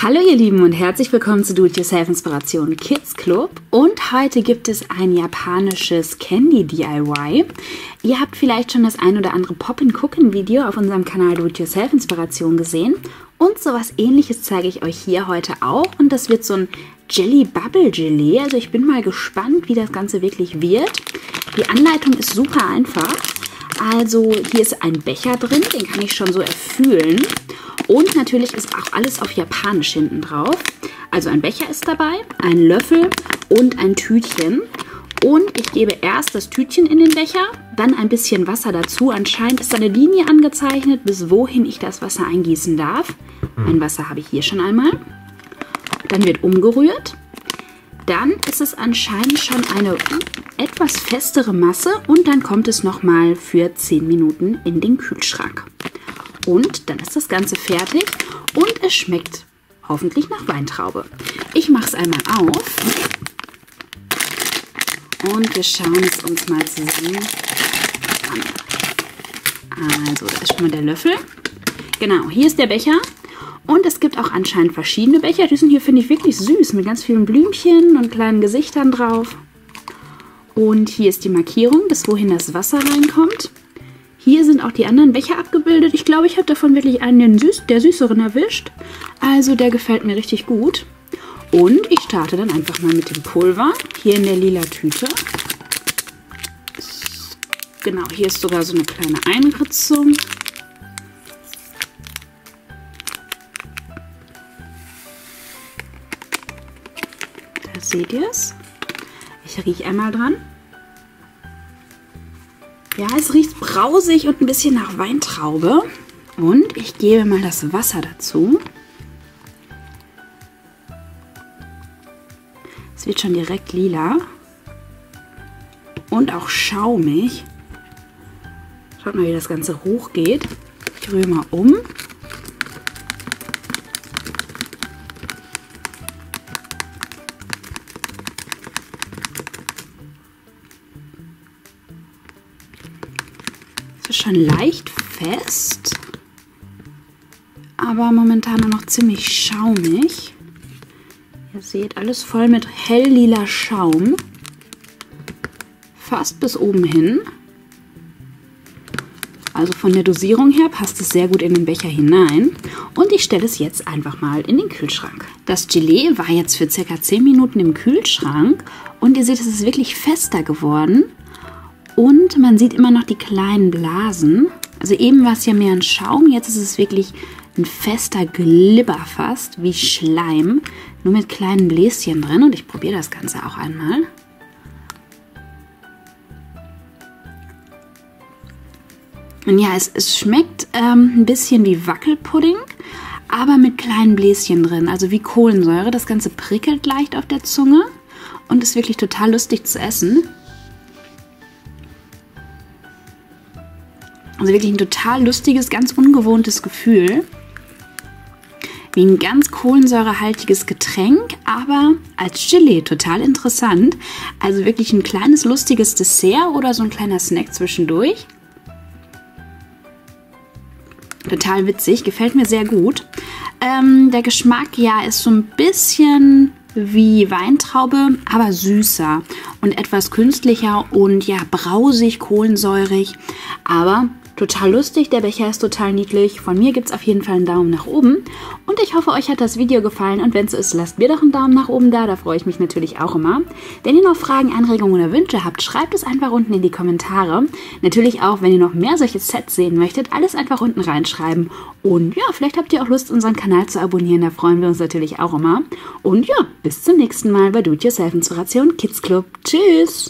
Hallo ihr Lieben und herzlich willkommen zu Do-It-Yourself Inspiration Kids Club. Und heute gibt es ein japanisches Candy DIY. Ihr habt vielleicht schon das ein oder andere Pop-and-Cookin-Video auf unserem Kanal Do-It-Yourself Inspiration gesehen. Und sowas ähnliches zeige ich euch hier heute auch. Und das wird so ein Jelly Bubble Gelee. Also ich bin mal gespannt, wie das Ganze wirklich wird. Die Anleitung ist super einfach. Also hier ist ein Becher drin, den kann ich schon so erfüllen. Und natürlich ist auch alles auf Japanisch hinten drauf. Also ein Becher ist dabei, ein Löffel und ein Tütchen. Und ich gebe erst das Tütchen in den Becher, dann ein bisschen Wasser dazu. Anscheinend ist da eine Linie angezeichnet, bis wohin ich das Wasser eingießen darf. Mein Wasser habe ich hier schon einmal. Dann wird umgerührt. Dann ist es anscheinend schon eine etwas festere Masse und dann kommt es nochmal für 10 Minuten in den Kühlschrank. Und dann ist das Ganze fertig und es schmeckt hoffentlich nach Weintraube. Ich mache es einmal auf und wir schauen es uns mal zusammen an. Also da ist schon mal der Löffel. Genau, hier ist der Becher. Und es gibt auch anscheinend verschiedene Becher. Die sind hier, finde ich, wirklich süß mit ganz vielen Blümchen und kleinen Gesichtern drauf. Und hier ist die Markierung, bis wohin das Wasser reinkommt. Hier sind auch die anderen Becher abgebildet. Ich glaube, ich habe davon wirklich einen der süßeren erwischt. Also der gefällt mir richtig gut. Und ich starte dann einfach mal mit dem Pulver. Hier in der lila Tüte. Genau, hier ist sogar so eine kleine Einritzung. Da seht ihr es. Ich rieche einmal dran. Ja, es riecht brausig und ein bisschen nach Weintraube. Und ich gebe mal das Wasser dazu. Es wird schon direkt lila. Und auch schaumig. Schaut mal, wie das Ganze hochgeht. Ich rühre mal um. Schon leicht fest, aber momentan noch ziemlich schaumig. Ihr seht, alles voll mit hell-lila Schaum, fast bis oben hin. Also von der Dosierung her passt es sehr gut in den Becher hinein. Und ich stelle es jetzt einfach mal in den Kühlschrank. Das Gelee war jetzt für ca. 10 Minuten im Kühlschrank und ihr seht, es ist wirklich fester geworden. Und man sieht immer noch die kleinen Blasen. Also eben war es ja mehr ein Schaum, jetzt ist es wirklich ein fester Glibber fast, wie Schleim. Nur mit kleinen Bläschen drin und ich probiere das Ganze auch einmal. Und ja, es schmeckt ein bisschen wie Wackelpudding, aber mit kleinen Bläschen drin, also wie Kohlensäure. Das Ganze prickelt leicht auf der Zunge und ist wirklich total lustig zu essen. Also wirklich ein total lustiges, ganz ungewohntes Gefühl. Wie ein ganz kohlensäurehaltiges Getränk, aber als Gelee total interessant. Also wirklich ein kleines, lustiges Dessert oder so ein kleiner Snack zwischendurch. Total witzig, gefällt mir sehr gut. Der Geschmack, ja, ist so ein bisschen wie Weintraube, aber süßer und etwas künstlicher und ja, brausig, kohlensäurig, aber total lustig. Der Becher ist total niedlich. Von mir gibt es auf jeden Fall einen Daumen nach oben. Und ich hoffe, euch hat das Video gefallen. Und wenn es so ist, lasst mir doch einen Daumen nach oben da. Da freue ich mich natürlich auch immer. Wenn ihr noch Fragen, Anregungen oder Wünsche habt, schreibt es einfach unten in die Kommentare. Natürlich auch, wenn ihr noch mehr solche Sets sehen möchtet, alles einfach unten reinschreiben. Und ja, vielleicht habt ihr auch Lust, unseren Kanal zu abonnieren. Da freuen wir uns natürlich auch immer. Und ja, bis zum nächsten Mal bei Do-It-Yourself Inspiration Kids Club. Tschüss!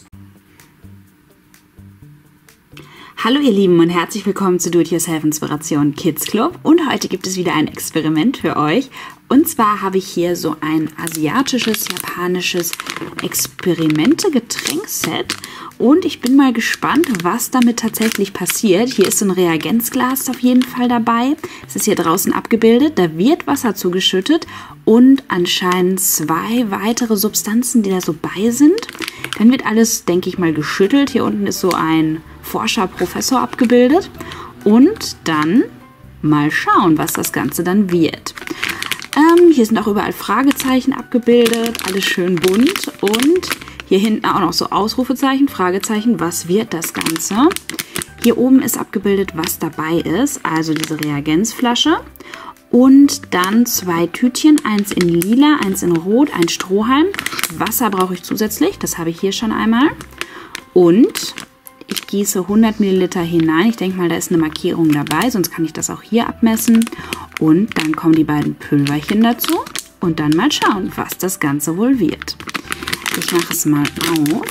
Hallo ihr Lieben und herzlich willkommen zu Do-It-Yourself Inspiration Kids Club und heute gibt es wieder ein Experiment für euch und zwar habe ich hier so ein asiatisches, japanisches Experimente-Getränkset und ich bin mal gespannt, was damit tatsächlich passiert. Hier ist so ein Reagenzglas auf jeden Fall dabei, es ist hier draußen abgebildet, da wird Wasser zugeschüttet und anscheinend 2 weitere Substanzen, die da so bei sind. Dann wird alles, denke ich mal, geschüttelt. Hier unten ist so ein Forscher, Professor abgebildet. Und dann mal schauen, was das Ganze dann wird. Hier sind auch überall Fragezeichen abgebildet, alles schön bunt. Und hier hinten auch noch so Ausrufezeichen, Fragezeichen, was wird das Ganze? Hier oben ist abgebildet, was dabei ist, also diese Reagenzflasche. Und dann 2 Tütchen, eins in lila, eins in rot, ein Strohhalm. Wasser brauche ich zusätzlich, das habe ich hier schon einmal. Und ich gieße 100 Milliliter hinein. Ich denke mal, da ist eine Markierung dabei, sonst kann ich das auch hier abmessen. Und dann kommen die beiden Pülverchen dazu. Und dann mal schauen, was das Ganze wohl wird. Ich mache es mal auf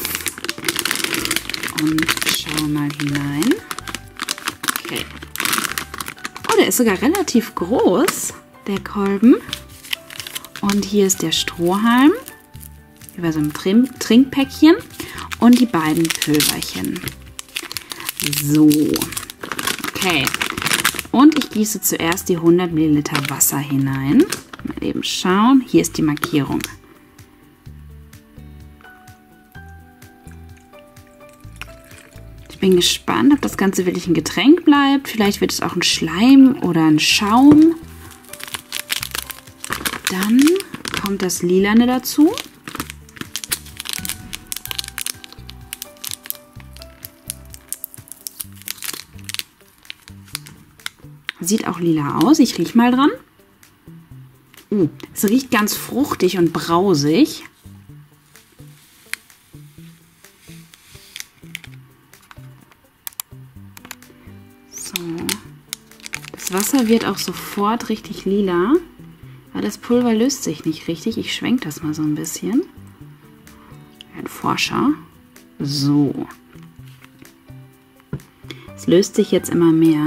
und schaue mal hinein. Okay. Oh, der ist sogar relativ groß, der Kolben. Und hier ist der Strohhalm, wie bei so einem Trinkpäckchen. Und die beiden Pülverchen. So. Okay. Und ich gieße zuerst die 100 Milliliter Wasser hinein. Mal eben schauen. Hier ist die Markierung. Ich bin gespannt, ob das Ganze wirklich ein Getränk bleibt. Vielleicht wird es auch ein Schleim oder ein Schaum. Dann kommt das Lilane dazu. Sieht auch lila aus. Ich rieche mal dran. Es riecht ganz fruchtig und brausig. So. Das Wasser wird auch sofort richtig lila. Aber das Pulver löst sich nicht richtig. Ich schwenke das mal so ein bisschen. Ein Forscher. So. Es löst sich jetzt immer mehr.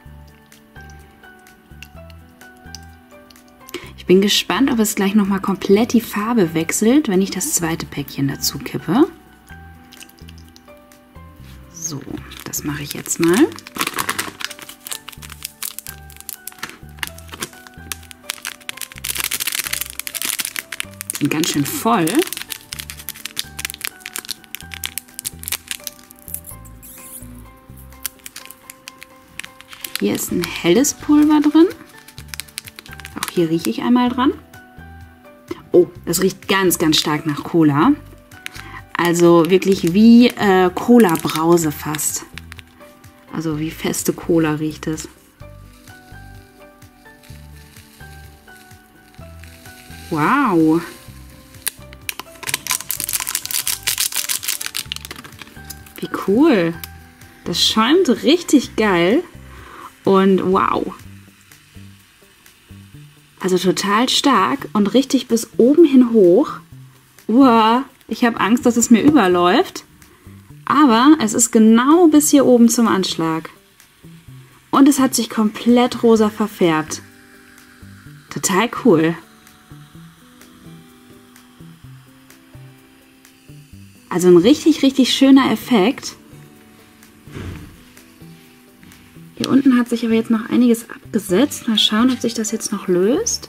Ich bin gespannt, ob es gleich nochmal komplett die Farbe wechselt, wenn ich das zweite Päckchen dazu kippe. So, das mache ich jetzt mal. Die sind ganz schön voll. Hier ist ein helles Pulver drin. Hier rieche ich einmal dran. Oh, das riecht ganz, ganz stark nach Cola. Also wirklich wie Cola-Brause fast. Also wie feste Cola riecht es. Wow. Wie cool. Das schäumt richtig geil. Und wow. Also total stark und richtig bis oben hin hoch. Uah, ich habe Angst, dass es mir überläuft. Aber es ist genau bis hier oben zum Anschlag. Und es hat sich komplett rosa verfärbt. Total cool. Also ein richtig, richtig schöner Effekt. Hier unten hat sich aber jetzt noch einiges abgesetzt. Mal schauen, ob sich das jetzt noch löst.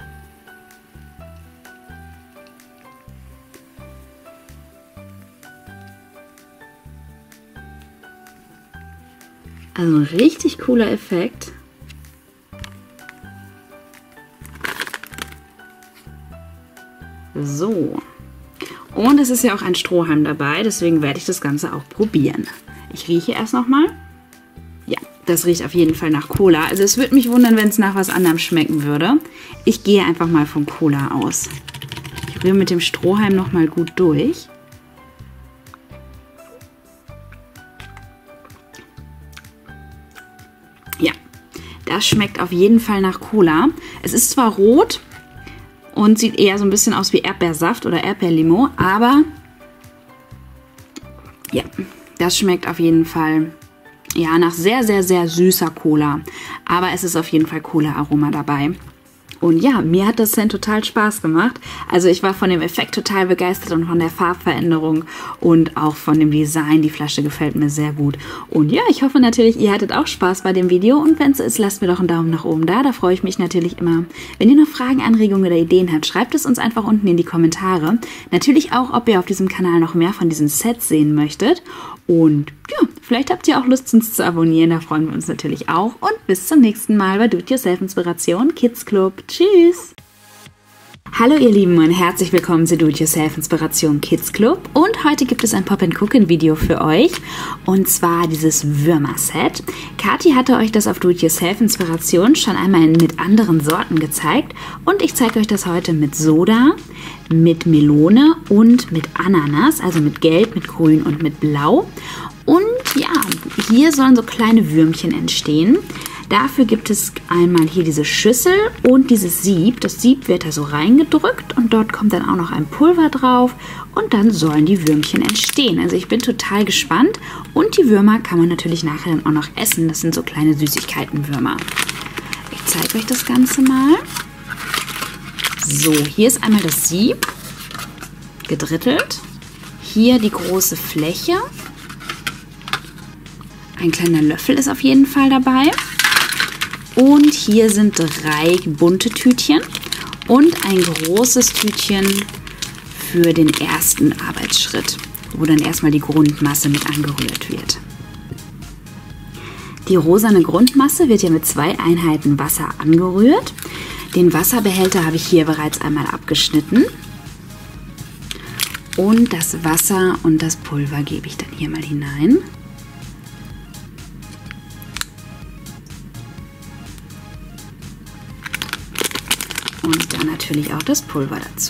Also ein richtig cooler Effekt. So. Und es ist ja auch ein Strohhalm dabei, deswegen werde ich das Ganze auch probieren. Ich rieche erst nochmal. Ja, das riecht auf jeden Fall nach Cola. Also es würde mich wundern, wenn es nach was anderem schmecken würde. Ich gehe einfach mal von Cola aus. Ich rühre mit dem Strohhalm nochmal gut durch. Ja, das schmeckt auf jeden Fall nach Cola. Es ist zwar rot und sieht eher so ein bisschen aus wie Erdbeersaft oder Erdbeerlimo, aber ja, das schmeckt auf jeden Fall ja nach sehr, sehr, sehr süßer Cola. Aber es ist auf jeden Fall Cola-Aroma dabei. Und ja, mir hat das dann total Spaß gemacht. Also ich war von dem Effekt total begeistert und von der Farbveränderung und auch von dem Design. Die Flasche gefällt mir sehr gut. Und ja, ich hoffe natürlich, ihr hattet auch Spaß bei dem Video. Und wenn es so ist, lasst mir doch einen Daumen nach oben da. Da freue ich mich natürlich immer. Wenn ihr noch Fragen, Anregungen oder Ideen habt, schreibt es uns einfach unten in die Kommentare. Natürlich auch, ob ihr auf diesem Kanal noch mehr von diesen Sets sehen möchtet. Und ja, vielleicht habt ihr auch Lust, uns zu abonnieren. Da freuen wir uns natürlich auch. Und bis zum nächsten Mal bei Do-It-Yourself Inspiration Kids Club. Tschüss! Hallo ihr Lieben und herzlich willkommen zu Do-It-Yourself Inspiration Kids Club und heute gibt es ein Pop-and-Cook-Video für euch und zwar dieses Würmer-Set. Kathi hatte euch das auf Do-It-Yourself Inspiration schon einmal mit anderen Sorten gezeigt und ich zeige euch das heute mit Soda, mit Melone und mit Ananas, also mit Gelb, mit Grün und mit Blau. Und ja, hier sollen so kleine Würmchen entstehen. Dafür gibt es einmal hier diese Schüssel und dieses Sieb. Das Sieb wird da so reingedrückt und dort kommt dann auch noch ein Pulver drauf und dann sollen die Würmchen entstehen. Also ich bin total gespannt und die Würmer kann man natürlich nachher dann auch noch essen. Das sind so kleine Süßigkeitenwürmer. Ich zeige euch das Ganze mal. So, hier ist einmal das Sieb, gedrittelt. Hier die große Fläche. Ein kleiner Löffel ist auf jeden Fall dabei. Und hier sind 3 bunte Tütchen und ein großes Tütchen für den ersten Arbeitsschritt, wo dann erstmal die Grundmasse mit angerührt wird. Die rosane Grundmasse wird ja mit 2 Einheiten Wasser angerührt. Den Wasserbehälter habe ich hier bereits einmal abgeschnitten. Und das Wasser und das Pulver gebe ich dann hier mal hinein. Und dann natürlich auch das Pulver dazu.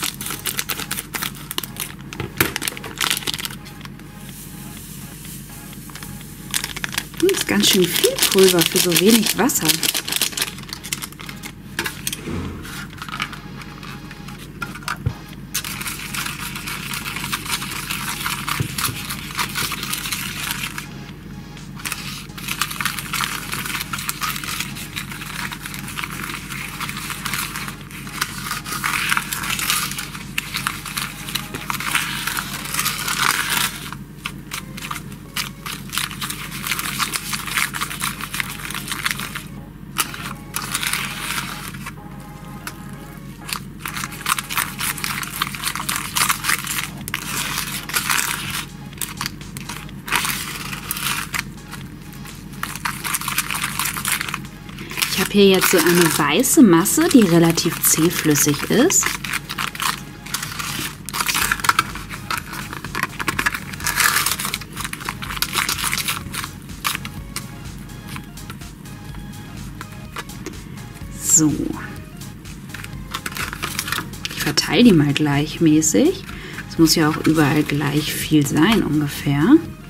Das ist ganz schön viel Pulver für so wenig Wasser. Ich habe hier jetzt so eine weiße Masse, die relativ zähflüssig ist. So. Ich verteile die mal gleichmäßig. Es muss ja auch überall gleich viel sein ungefähr.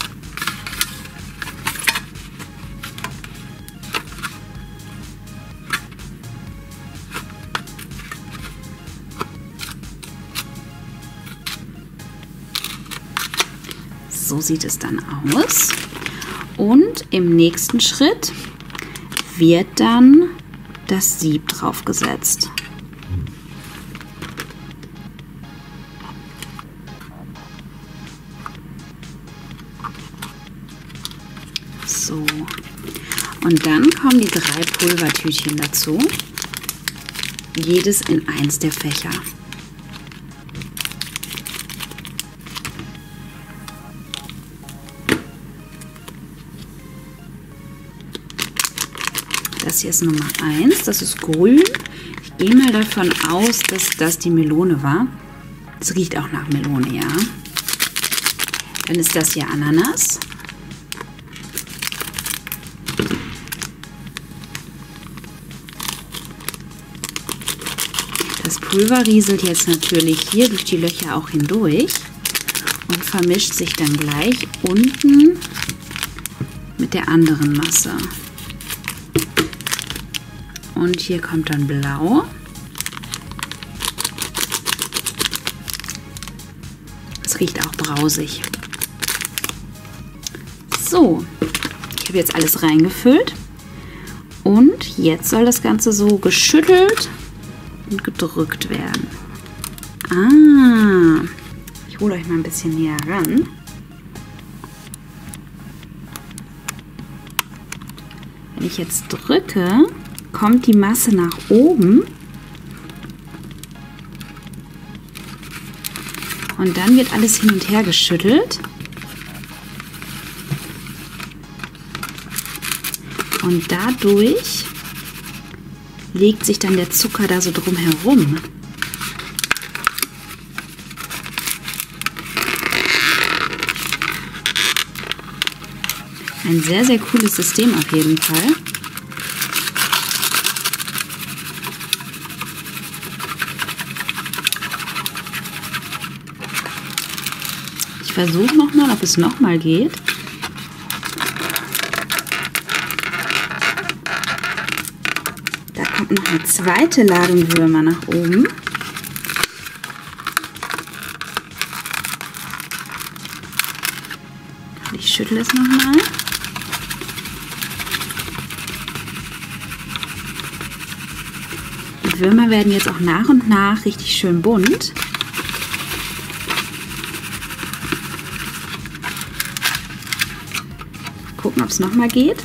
So sieht es dann aus. Und im nächsten Schritt wird dann das Sieb draufgesetzt. So. Und dann kommen die 3 Pulvertütchen dazu. Jedes in eins der Fächer. Das hier ist Nummer 1, das ist grün. Ich gehe mal davon aus, dass das die Melone war. Es riecht auch nach Melone, ja. Dann ist das hier Ananas. Das Pulver rieselt jetzt natürlich hier durch die Löcher auch hindurch und vermischt sich dann gleich unten mit der anderen Masse. Und hier kommt dann Blau. Es riecht auch brausig. So, ich habe jetzt alles reingefüllt. Und jetzt soll das Ganze so geschüttelt und gedrückt werden. Ah, ich hole euch mal ein bisschen näher ran. Wenn ich jetzt drücke, kommt die Masse nach oben und dann wird alles hin und her geschüttelt und dadurch legt sich dann der Zucker da so drum herum. Ein sehr, sehr cooles System auf jeden Fall. Ich versuche nochmal, ob es nochmal geht. Da kommt noch eine zweite Ladung Würmer nach oben. Ich schüttle es nochmal. Die Würmer werden jetzt auch nach und nach richtig schön bunt. Gucken, ob es nochmal geht.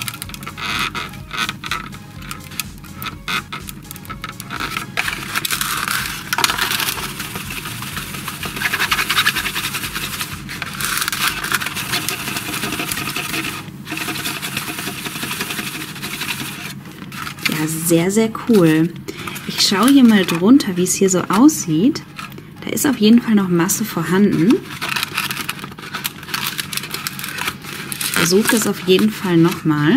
Ja, sehr, sehr cool. Ich schaue hier mal drunter, wie es hier so aussieht. Da ist auf jeden Fall noch Masse vorhanden. Ich versuche das auf jeden Fall nochmal.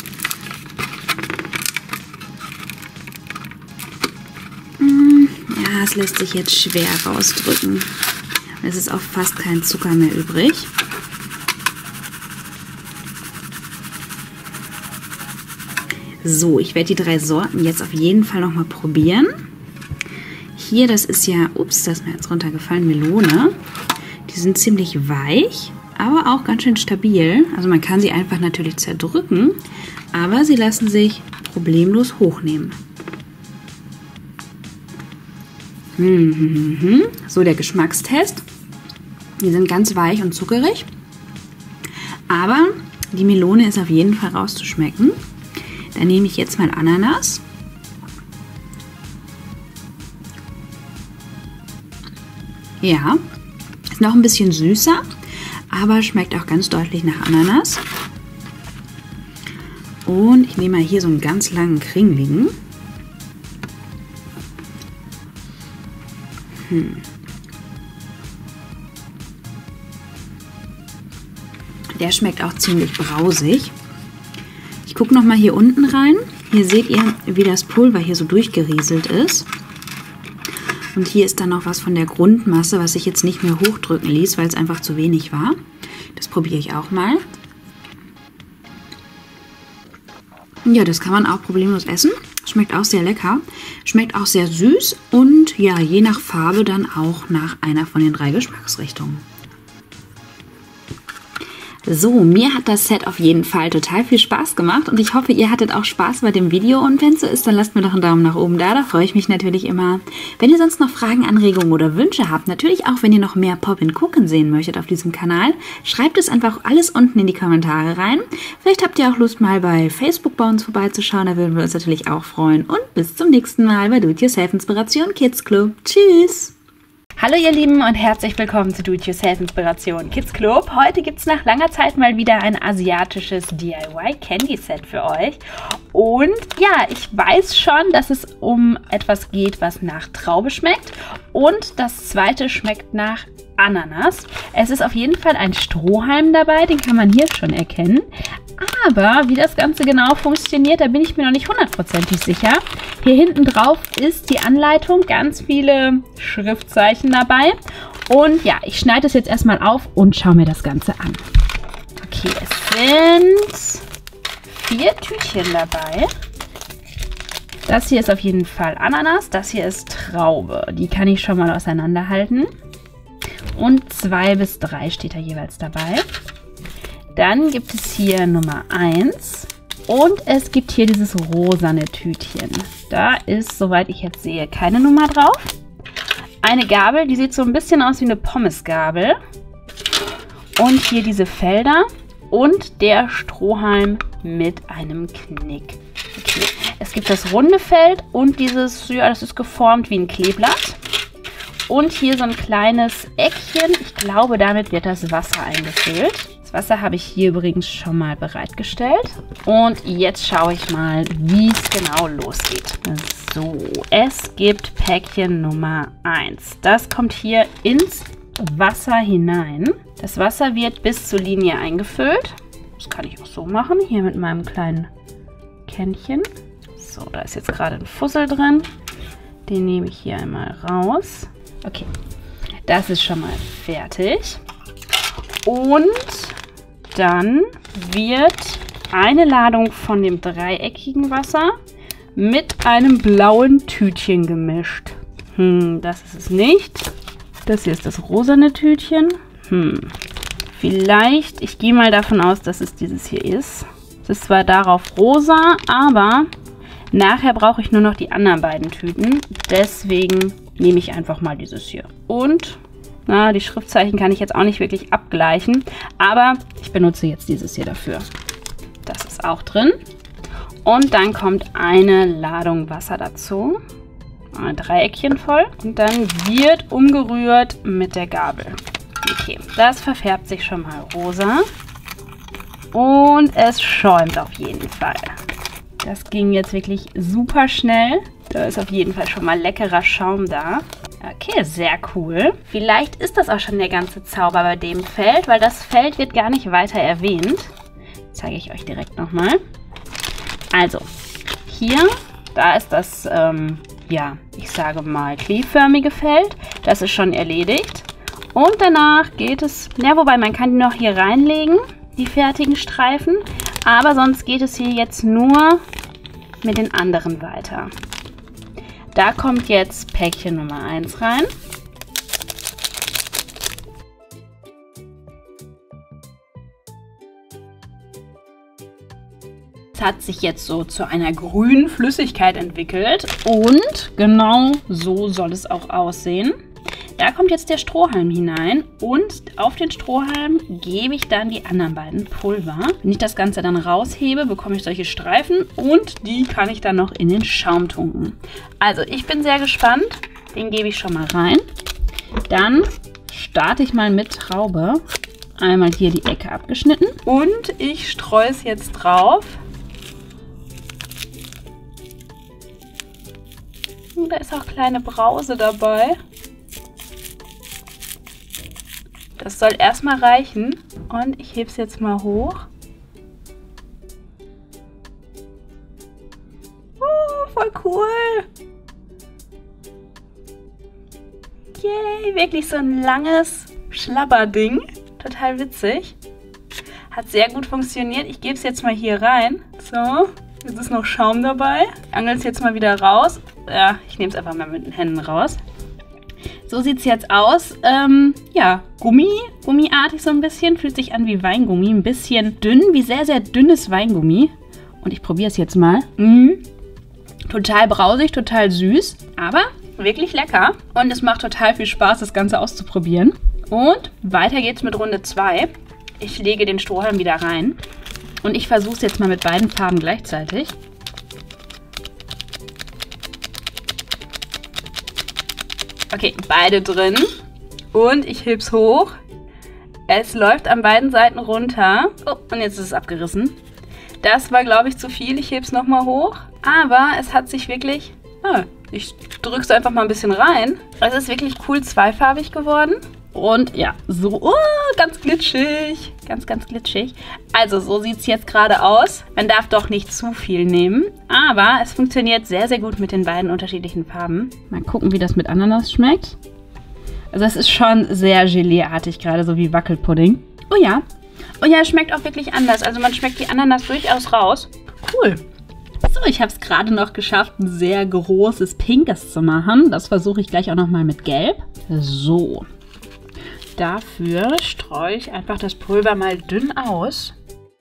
Ja, es lässt sich jetzt schwer rausdrücken. Es ist auch fast kein Zucker mehr übrig. So, ich werde die 3 Sorten jetzt auf jeden Fall nochmal probieren. Hier, das ist ja, ups, das ist mir jetzt runtergefallen, Melone. Die sind ziemlich weich, aber auch ganz schön stabil. Also man kann sie einfach natürlich zerdrücken, aber sie lassen sich problemlos hochnehmen. So, der Geschmackstest. Die sind ganz weich und zuckerig, aber die Melone ist auf jeden Fall rauszuschmecken. Dann nehme ich jetzt mal Ananas. Ja, ist noch ein bisschen süßer, aber schmeckt auch ganz deutlich nach Ananas. Und ich nehme mal hier so einen ganz langen kringeligen. Der schmeckt auch ziemlich brausig. Ich gucke noch mal hier unten rein. Hier seht ihr, wie das Pulver hier so durchgerieselt ist. Und hier ist dann noch was von der Grundmasse, was sich jetzt nicht mehr hochdrücken ließ, weil es einfach zu wenig war. Das probiere ich auch mal. Ja, das kann man auch problemlos essen. Schmeckt auch sehr lecker. Schmeckt auch sehr süß und ja, je nach Farbe dann auch nach einer von den 3 Geschmacksrichtungen. So, mir hat das Set auf jeden Fall total viel Spaß gemacht und ich hoffe, ihr hattet auch Spaß bei dem Video und wenn es so ist, dann lasst mir doch einen Daumen nach oben da freue ich mich natürlich immer. Wenn ihr sonst noch Fragen, Anregungen oder Wünsche habt, natürlich auch, wenn ihr noch mehr Poppin' Cookin sehen möchtet auf diesem Kanal, schreibt es einfach alles unten in die Kommentare rein. Vielleicht habt ihr auch Lust, mal bei Facebook bei uns vorbeizuschauen, da würden wir uns natürlich auch freuen und bis zum nächsten Mal bei Do-It-Yourself Inspiration Kids Club. Tschüss! Hallo ihr Lieben und herzlich willkommen zu Do-It-Yourself Inspiration Kids Club. Heute gibt es nach langer Zeit mal wieder ein asiatisches DIY Candy Set für euch. Und ja, ich weiß schon, dass es um etwas geht, was nach Traube schmeckt. Und das zweite schmeckt nach Ananas. Es ist auf jeden Fall ein Strohhalm dabei, den kann man hier schon erkennen. Aber wie das Ganze genau funktioniert, da bin ich mir noch nicht hundertprozentig sicher. Hier hinten drauf ist die Anleitung, ganz viele Schriftzeichen dabei. Und ja, ich schneide es jetzt erstmal auf und schaue mir das Ganze an. Okay, es sind 4 Tütchen dabei. Das hier ist auf jeden Fall Ananas, das hier ist Traube. Die kann ich schon mal auseinanderhalten. Und 2 bis 3 steht da jeweils dabei. Dann gibt es hier Nummer 1 und es gibt hier dieses rosane Tütchen. Da ist, soweit ich jetzt sehe, keine Nummer drauf. Eine Gabel, die sieht so ein bisschen aus wie eine Pommesgabel. Und hier diese Felder und der Strohhalm mit einem Knick. Okay. Es gibt das runde Feld und dieses, ja, das ist geformt wie ein Kleeblatt. Und hier so ein kleines Eckchen. Ich glaube, damit wird das Wasser eingefüllt. Das Wasser habe ich hier übrigens schon mal bereitgestellt. Und jetzt schaue ich mal, wie es genau losgeht. So, es gibt Päckchen Nummer 1. Das kommt hier ins Wasser hinein. Das Wasser wird bis zur Linie eingefüllt. Das kann ich auch so machen, hier mit meinem kleinen Kännchen. So, da ist jetzt gerade ein Fussel drin. Den nehme ich hier einmal raus. Okay, das ist schon mal fertig. Und dann wird eine Ladung von dem dreieckigen Wasser mit einem blauen Tütchen gemischt. Das ist es nicht. Das hier ist das rosane Tütchen. Vielleicht, ich gehe mal davon aus, dass es dieses hier ist. Es ist zwar darauf rosa, aber nachher brauche ich nur noch die anderen beiden Tüten. Deswegen nehme ich einfach mal dieses hier. Und die Schriftzeichen kann ich jetzt auch nicht wirklich abgleichen, aber ich benutze jetzt dieses hier dafür. Das ist auch drin. Und dann kommt eine Ladung Wasser dazu. Ein Dreieckchen voll. Und dann wird umgerührt mit der Gabel. Okay, das verfärbt sich schon mal rosa. Und es schäumt auf jeden Fall. Das ging jetzt wirklich super schnell. Da ist auf jeden Fall schon mal leckerer Schaum da. Okay, sehr cool. Vielleicht ist das auch schon der ganze Zauber bei dem Feld, weil das Feld wird gar nicht weiter erwähnt. Zeige ich euch direkt nochmal. Also, hier, da ist das, ja, ich sage mal, kleeförmige Feld. Das ist schon erledigt. Und danach geht es, ja, wobei man kann die noch hier reinlegen, die fertigen Streifen. Aber sonst geht es hier jetzt nur mit den anderen weiter. Da kommt jetzt Päckchen Nummer 1 rein. Es hat sich jetzt so zu einer grünen Flüssigkeit entwickelt und genau so soll es auch aussehen. Da kommt jetzt der Strohhalm hinein und auf den Strohhalm gebe ich dann die anderen beiden Pulver. Wenn ich das Ganze dann raushebe, bekomme ich solche Streifen und die kann ich dann noch in den Schaum tunken. Also ich bin sehr gespannt. Den gebe ich schon mal rein. Dann starte ich mal mit Traube. Einmal hier die Ecke abgeschnitten und ich streue es jetzt drauf. Und da ist auch kleine Brause dabei. Das soll erstmal reichen und ich hebe es jetzt mal hoch. Oh, voll cool! Yay, wirklich so ein langes Schlabberding. Total witzig. Hat sehr gut funktioniert. Ich gebe es jetzt mal hier rein. So, jetzt ist noch Schaum dabei. Ich angel es jetzt mal wieder raus. Ja, ich nehme es einfach mal mit den Händen raus. So sieht es jetzt aus. Ja, gummiartig so ein bisschen. Fühlt sich an wie Weingummi. Ein bisschen dünn, wie sehr, sehr dünnes Weingummi. Und ich probiere es jetzt mal. Total brausig, total süß. Aber wirklich lecker. Und es macht total viel Spaß, das Ganze auszuprobieren. Und weiter geht's mit Runde 2. Ich lege den Strohhalm wieder rein. Und ich versuche es jetzt mal mit beiden Farben gleichzeitig. Okay, beide drin. Und ich heb's hoch. Es läuft an beiden Seiten runter. Oh, und jetzt ist es abgerissen. Das war, glaube ich, zu viel. Ich heb's nochmal hoch. Aber es hat sich wirklich... ich drücke es einfach mal ein bisschen rein. Es ist wirklich cool zweifarbig geworden. Und ja, so, ganz glitschig. Ganz, ganz glitschig. Also, so sieht es jetzt gerade aus. Man darf doch nicht zu viel nehmen. Aber es funktioniert sehr, sehr gut mit den beiden unterschiedlichen Farben. Mal gucken, wie das mit Ananas schmeckt. Also, es ist schon sehr Gelee-artig, gerade so wie Wackelpudding. Oh ja, es schmeckt auch wirklich anders. Also, man schmeckt die Ananas durchaus raus. Cool. So, ich habe es gerade noch geschafft, ein sehr großes Pinkes zu machen. Das versuche ich gleich auch nochmal mit Gelb. So. Dafür streue ich einfach das Pulver mal dünn aus.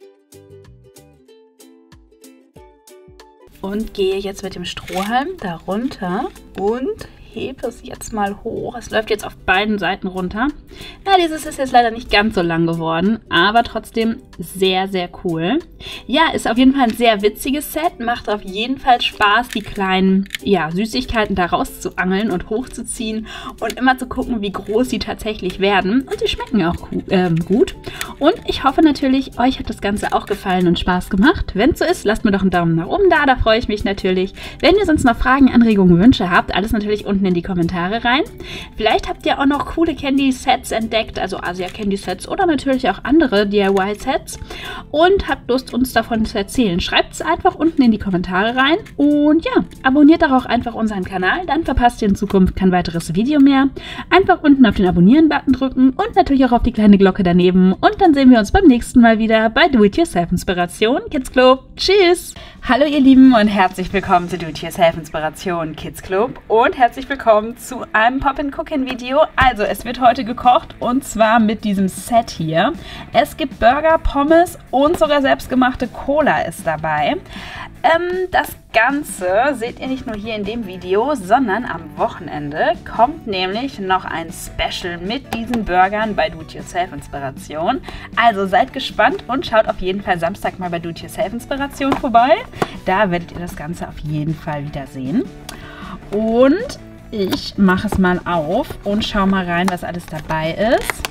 Und gehe jetzt mit dem Strohhalm darunter und hebe es jetzt mal hoch. Es läuft jetzt auf beiden Seiten runter. Ja, dieses ist jetzt leider nicht ganz so lang geworden, aber trotzdem sehr, sehr cool. Ja, ist auf jeden Fall ein sehr witziges Set. Macht auf jeden Fall Spaß, die kleinen Süßigkeiten da rauszuangeln und hochzuziehen und immer zu gucken, wie groß sie tatsächlich werden. Und sie schmecken auch gut. Und ich hoffe natürlich, euch hat das Ganze auch gefallen und Spaß gemacht. Wenn es so ist, lasst mir doch einen Daumen nach oben da. Da freue ich mich natürlich. Wenn ihr sonst noch Fragen, Anregungen, Wünsche habt, alles natürlich unten in die Kommentare rein. Vielleicht habt ihr auch noch coole Candy-Sets entdeckt, also Asia-Candy-Sets oder natürlich auch andere DIY-Sets. Rezepts und habt Lust, uns davon zu erzählen, schreibt es einfach unten in die Kommentare rein. Und ja, abonniert doch auch einfach unseren Kanal, dann verpasst ihr in Zukunft kein weiteres Video mehr. Einfach unten auf den Abonnieren-Button drücken und natürlich auch auf die kleine Glocke daneben. Und dann sehen wir uns beim nächsten Mal wieder bei Do-It-Yourself-Inspiration Kids Club. Tschüss! Hallo ihr Lieben und herzlich willkommen zu Do-It-Yourself-Inspiration Kids Club und herzlich willkommen zu einem Pop-and-Cooking-Video. Also es wird heute gekocht und zwar mit diesem Set hier. Es gibt Burger, Pommes und sogar selbstgemachte Cola ist dabei. Das Ganze seht ihr nicht nur hier in dem Video, sondern am Wochenende kommt nämlich noch ein Special mit diesen Burgern bei Do-It-Yourself-Inspiration. Also seid gespannt und schaut auf jeden Fall Samstag mal bei Do-It-Yourself-Inspiration vorbei. Da werdet ihr das Ganze auf jeden Fall wieder sehen. Und ich mache es mal auf und schaue mal rein, was alles dabei ist.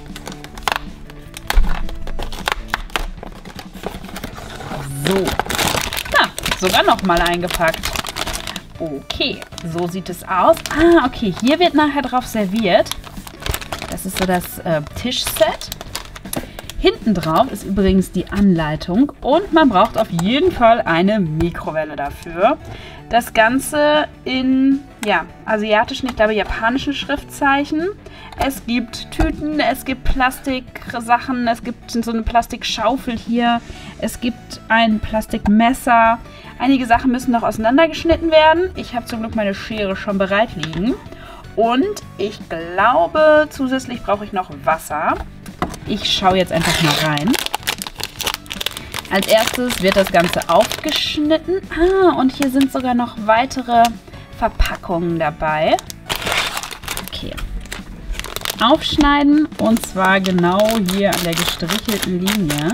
So. Sogar noch mal eingepackt. Okay, so sieht es aus. Ah, okay, hier wird nachher drauf serviert. Das ist so das Tischset. Hinten drauf ist übrigens die Anleitung und man braucht auf jeden Fall eine Mikrowelle dafür. Das Ganze in asiatischen, ich glaube japanischen Schriftzeichen. Es gibt Tüten, es gibt Plastiksachen, es gibt so eine Plastikschaufel hier, es gibt ein Plastikmesser. Einige Sachen müssen noch auseinandergeschnitten werden. Ich habe zum Glück meine Schere schon bereit liegen. Und ich glaube, zusätzlich brauche ich noch Wasser. Ich schaue jetzt einfach mal rein. Als erstes wird das Ganze aufgeschnitten. Ah, und hier sind sogar noch weitere Verpackungen dabei. Okay. Aufschneiden und zwar genau hier an der gestrichelten Linie.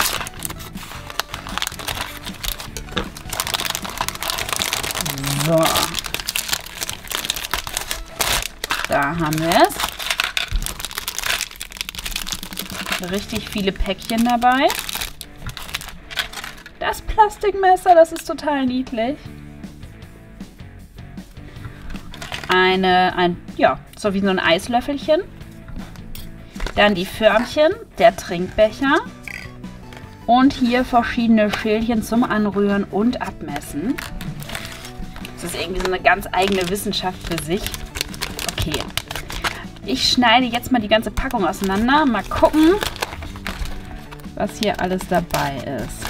So. Da haben wir es. Richtig viele Päckchen dabei. Das Plastikmesser, das ist total niedlich. So wie so ein Eislöffelchen. Dann die Förmchen, der Trinkbecher. Und hier verschiedene Schälchen zum Anrühren und Abmessen. Das ist irgendwie so eine ganz eigene Wissenschaft für sich. Okay. Ich schneide jetzt mal die ganze Packung auseinander. Mal gucken, was hier alles dabei ist.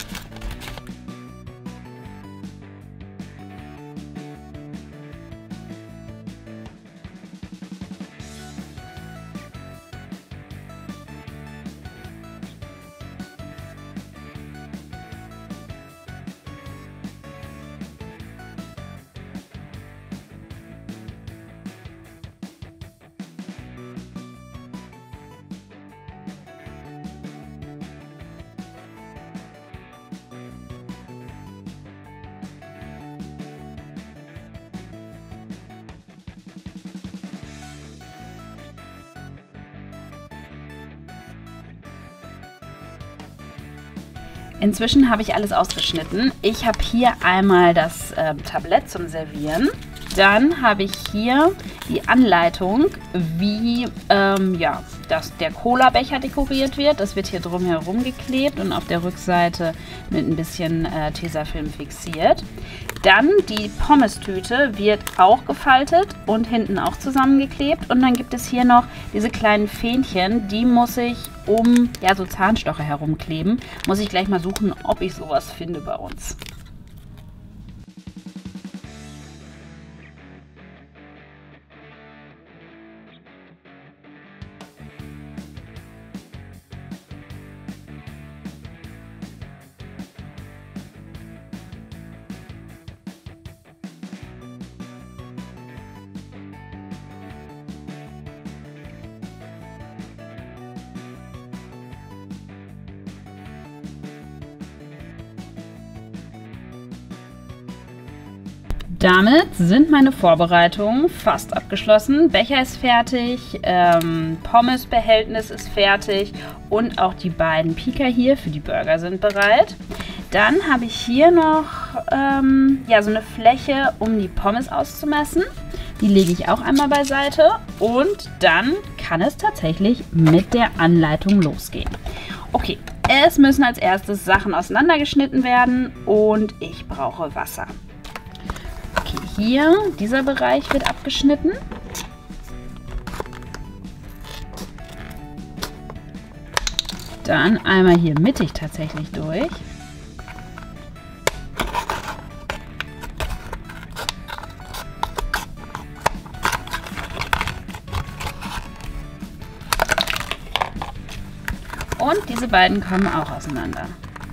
Inzwischen habe ich alles ausgeschnitten. Ich habe hier einmal das Tablett zum Servieren. Dann habe ich hier die Anleitung, wie der Cola-Becher dekoriert wird. Das wird hier drumherum geklebt und auf der Rückseite mit ein bisschen Tesafilm fixiert. Dann die Pommes-Tüte wird auch gefaltet und hinten auch zusammengeklebt. Und dann gibt es hier noch diese kleinen Fähnchen, die muss ich um so Zahnstocher herumkleben. Muss ich gleich mal suchen, ob ich sowas finde bei uns. Damit sind meine Vorbereitungen fast abgeschlossen. Becher ist fertig, Pommesbehältnis ist fertig und auch die beiden Pieker hier für die Burger sind bereit. Dann habe ich hier noch so eine Fläche, um die Pommes auszumessen. Die lege ich auch einmal beiseite und dann kann es tatsächlich mit der Anleitung losgehen. Okay, Es müssen als erstes Sachen auseinandergeschnitten werden und ich brauche Wasser. Okay, hier, dieser Bereich wird abgeschnitten. Dann einmal hier mittig tatsächlich durch. Und diese beiden kommen auch auseinander.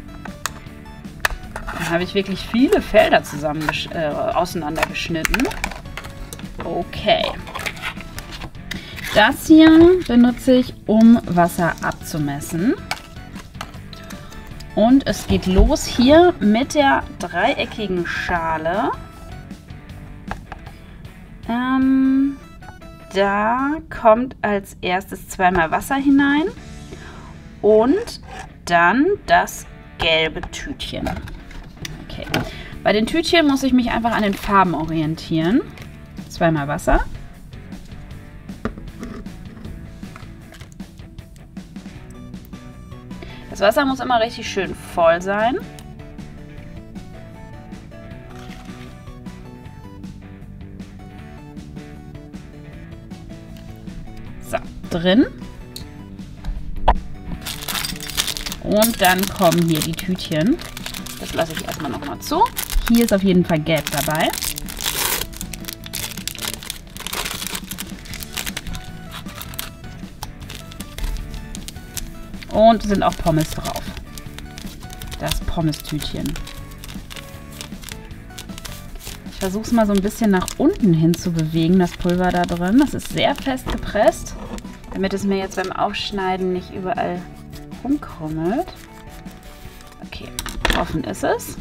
Dann habe ich wirklich viele Felder auseinandergeschnitten. Okay. Das hier benutze ich, um Wasser abzumessen. Und es geht los hier mit der dreieckigen Schale. Da kommt als erstes zweimal Wasser hinein. Und dann das gelbe Tütchen. Okay. Bei den Tütchen muss ich mich einfach an den Farben orientieren. Zweimal Wasser. Das Wasser muss immer richtig schön voll sein. So, drin. Und dann kommen hier die Tütchen. Das lasse ich erstmal nochmal zu. Hier ist auf jeden Fall Gelb dabei. Und sind auch Pommes drauf. Das Pommes-Tütchen. Ich versuche es mal so ein bisschen nach unten hin zu bewegen, das Pulver da drin. Das ist sehr fest gepresst, damit es mir jetzt beim Aufschneiden nicht überall rumkrummelt. Okay, offen ist es.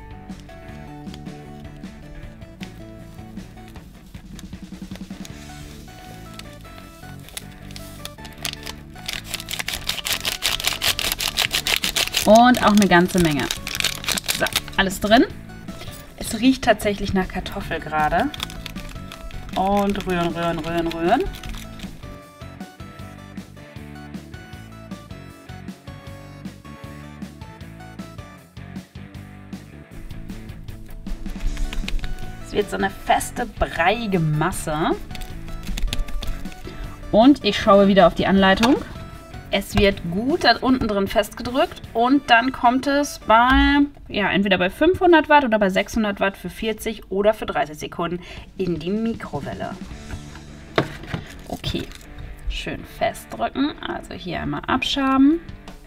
Und auch eine ganze Menge. So, alles drin. Es riecht tatsächlich nach Kartoffel gerade. Und rühren, rühren, rühren, rühren. Es wird so eine feste, breiige Masse. Und ich schaue wieder auf die Anleitung. Es wird gut da unten drin festgedrückt und dann kommt es bei, ja, entweder bei 500 Watt oder bei 600 Watt für 40 oder für 30 Sekunden in die Mikrowelle. Okay, schön festdrücken, also hier einmal abschaben.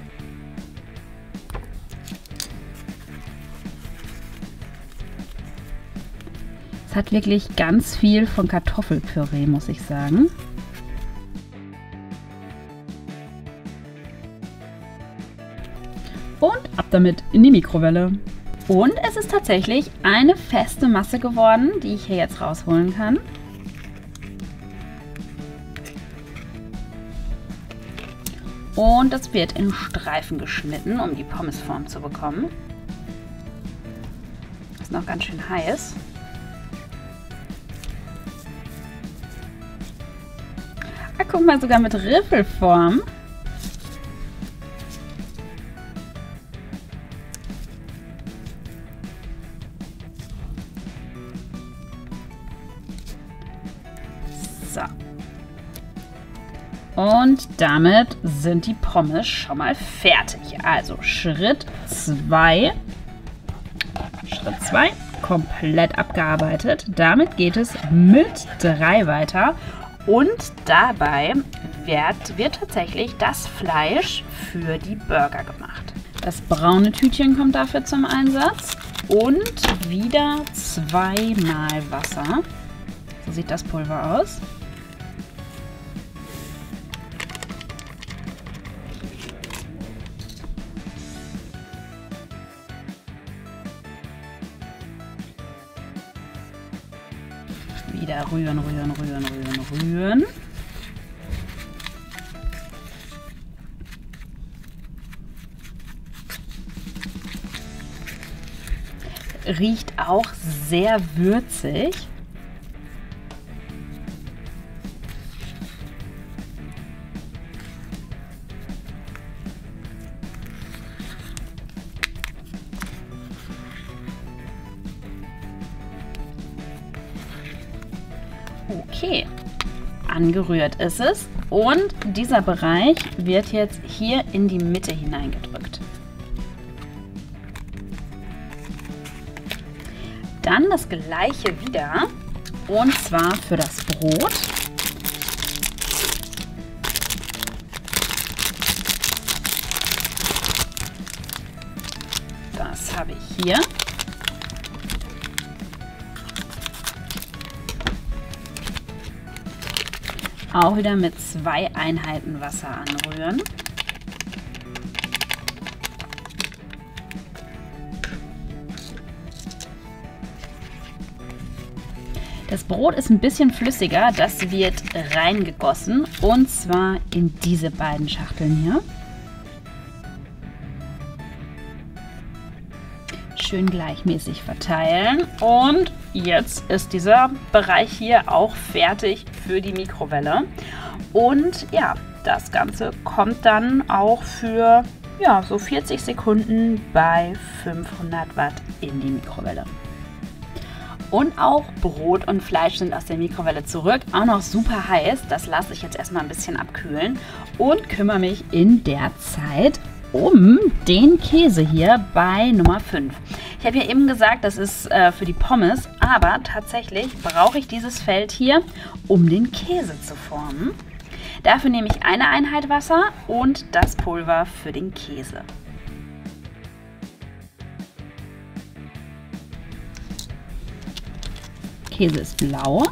Es hat wirklich ganz viel von Kartoffelpüree, muss ich sagen. Und ab damit in die Mikrowelle. Und es ist tatsächlich eine feste Masse geworden, die ich hier jetzt rausholen kann. Und das wird in Streifen geschnitten, um die Pommesform zu bekommen. Ist noch ganz schön heiß. Ah, guck mal, sogar mit Riffelform. So. Und damit sind die Pommes schon mal fertig. Also Schritt 2. Schritt 2, komplett abgearbeitet. Damit geht es mit 3 weiter. Und dabei wird tatsächlich das Fleisch für die Burger gemacht. Das braune Tütchen kommt dafür zum Einsatz. Und wieder 2-mal Wasser. So sieht das Pulver aus. Wieder rühren, rühren, rühren, rühren, rühren. Riecht auch sehr würzig. Okay, angerührt ist es und dieser Bereich wird jetzt hier in die Mitte hineingedrückt. Dann das gleiche wieder und zwar für das Brot. Das habe ich hier. Auch wieder mit 2 Einheiten Wasser anrühren. Das Brot ist ein bisschen flüssiger, das wird reingegossen und zwar in diese beiden Schachteln hier. Schön gleichmäßig verteilen und jetzt ist dieser Bereich hier auch fertig für die Mikrowelle. Und ja, das Ganze kommt dann auch für so 40 Sekunden bei 500 Watt in die Mikrowelle. Und auch Brot und Fleisch sind aus der Mikrowelle zurück, auch noch super heiß. Das lasse ich jetzt erstmal ein bisschen abkühlen und kümmere mich in der Zeit um den Käse hier bei Nummer 5. Ich habe ja eben gesagt, das ist für die Pommes, aber tatsächlich brauche ich dieses Feld hier, um den Käse zu formen. Dafür nehme ich eine Einheit Wasser und das Pulver für den Käse. Käse ist blau.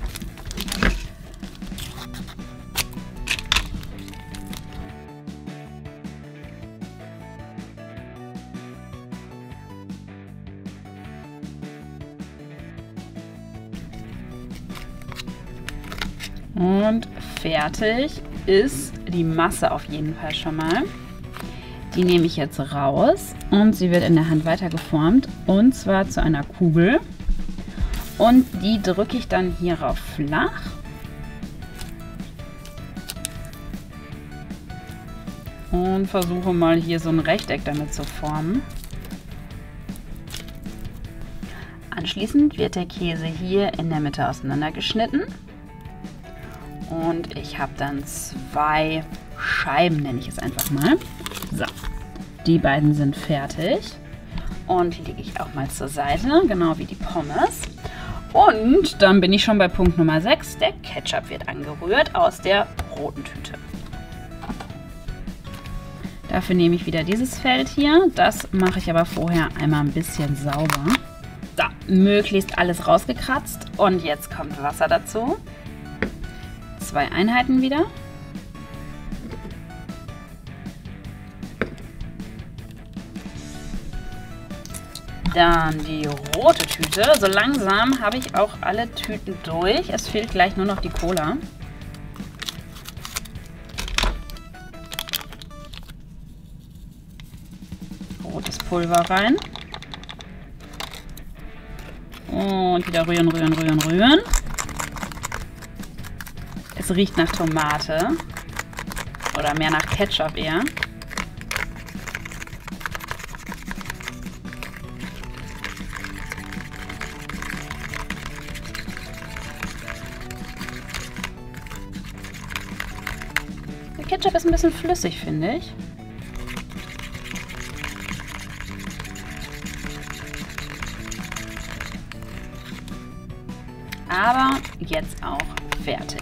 Und fertig ist die Masse auf jeden Fall schon mal. Die nehme ich jetzt raus und sie wird in der Hand weiter geformt und zwar zu einer Kugel. Und die drücke ich dann hierauf flach. Und versuche mal hier so ein Rechteck damit zu formen. Anschließend wird der Käse hier in der Mitte auseinandergeschnitten. Und ich habe dann 2 Scheiben, nenne ich es einfach mal. So, die beiden sind fertig. Und die lege ich auch mal zur Seite, genau wie die Pommes. Und dann bin ich schon bei Punkt Nummer 6. Der Ketchup wird angerührt aus der roten Tüte. Dafür nehme ich wieder dieses Feld hier. Das mache ich aber vorher einmal ein bisschen sauber. So, möglichst alles rausgekratzt. Und jetzt kommt Wasser dazu. 2 Einheiten wieder. Dann die rote Tüte. So langsam habe ich auch alle Tüten durch. Es fehlt gleich nur noch die Cola. Rotes Pulver rein. Und wieder rühren, rühren, rühren, rühren. Es riecht nach Tomate. Oder mehr nach Ketchup eher. Der Ketchup ist ein bisschen flüssig, finde ich. Aber jetzt auch fertig.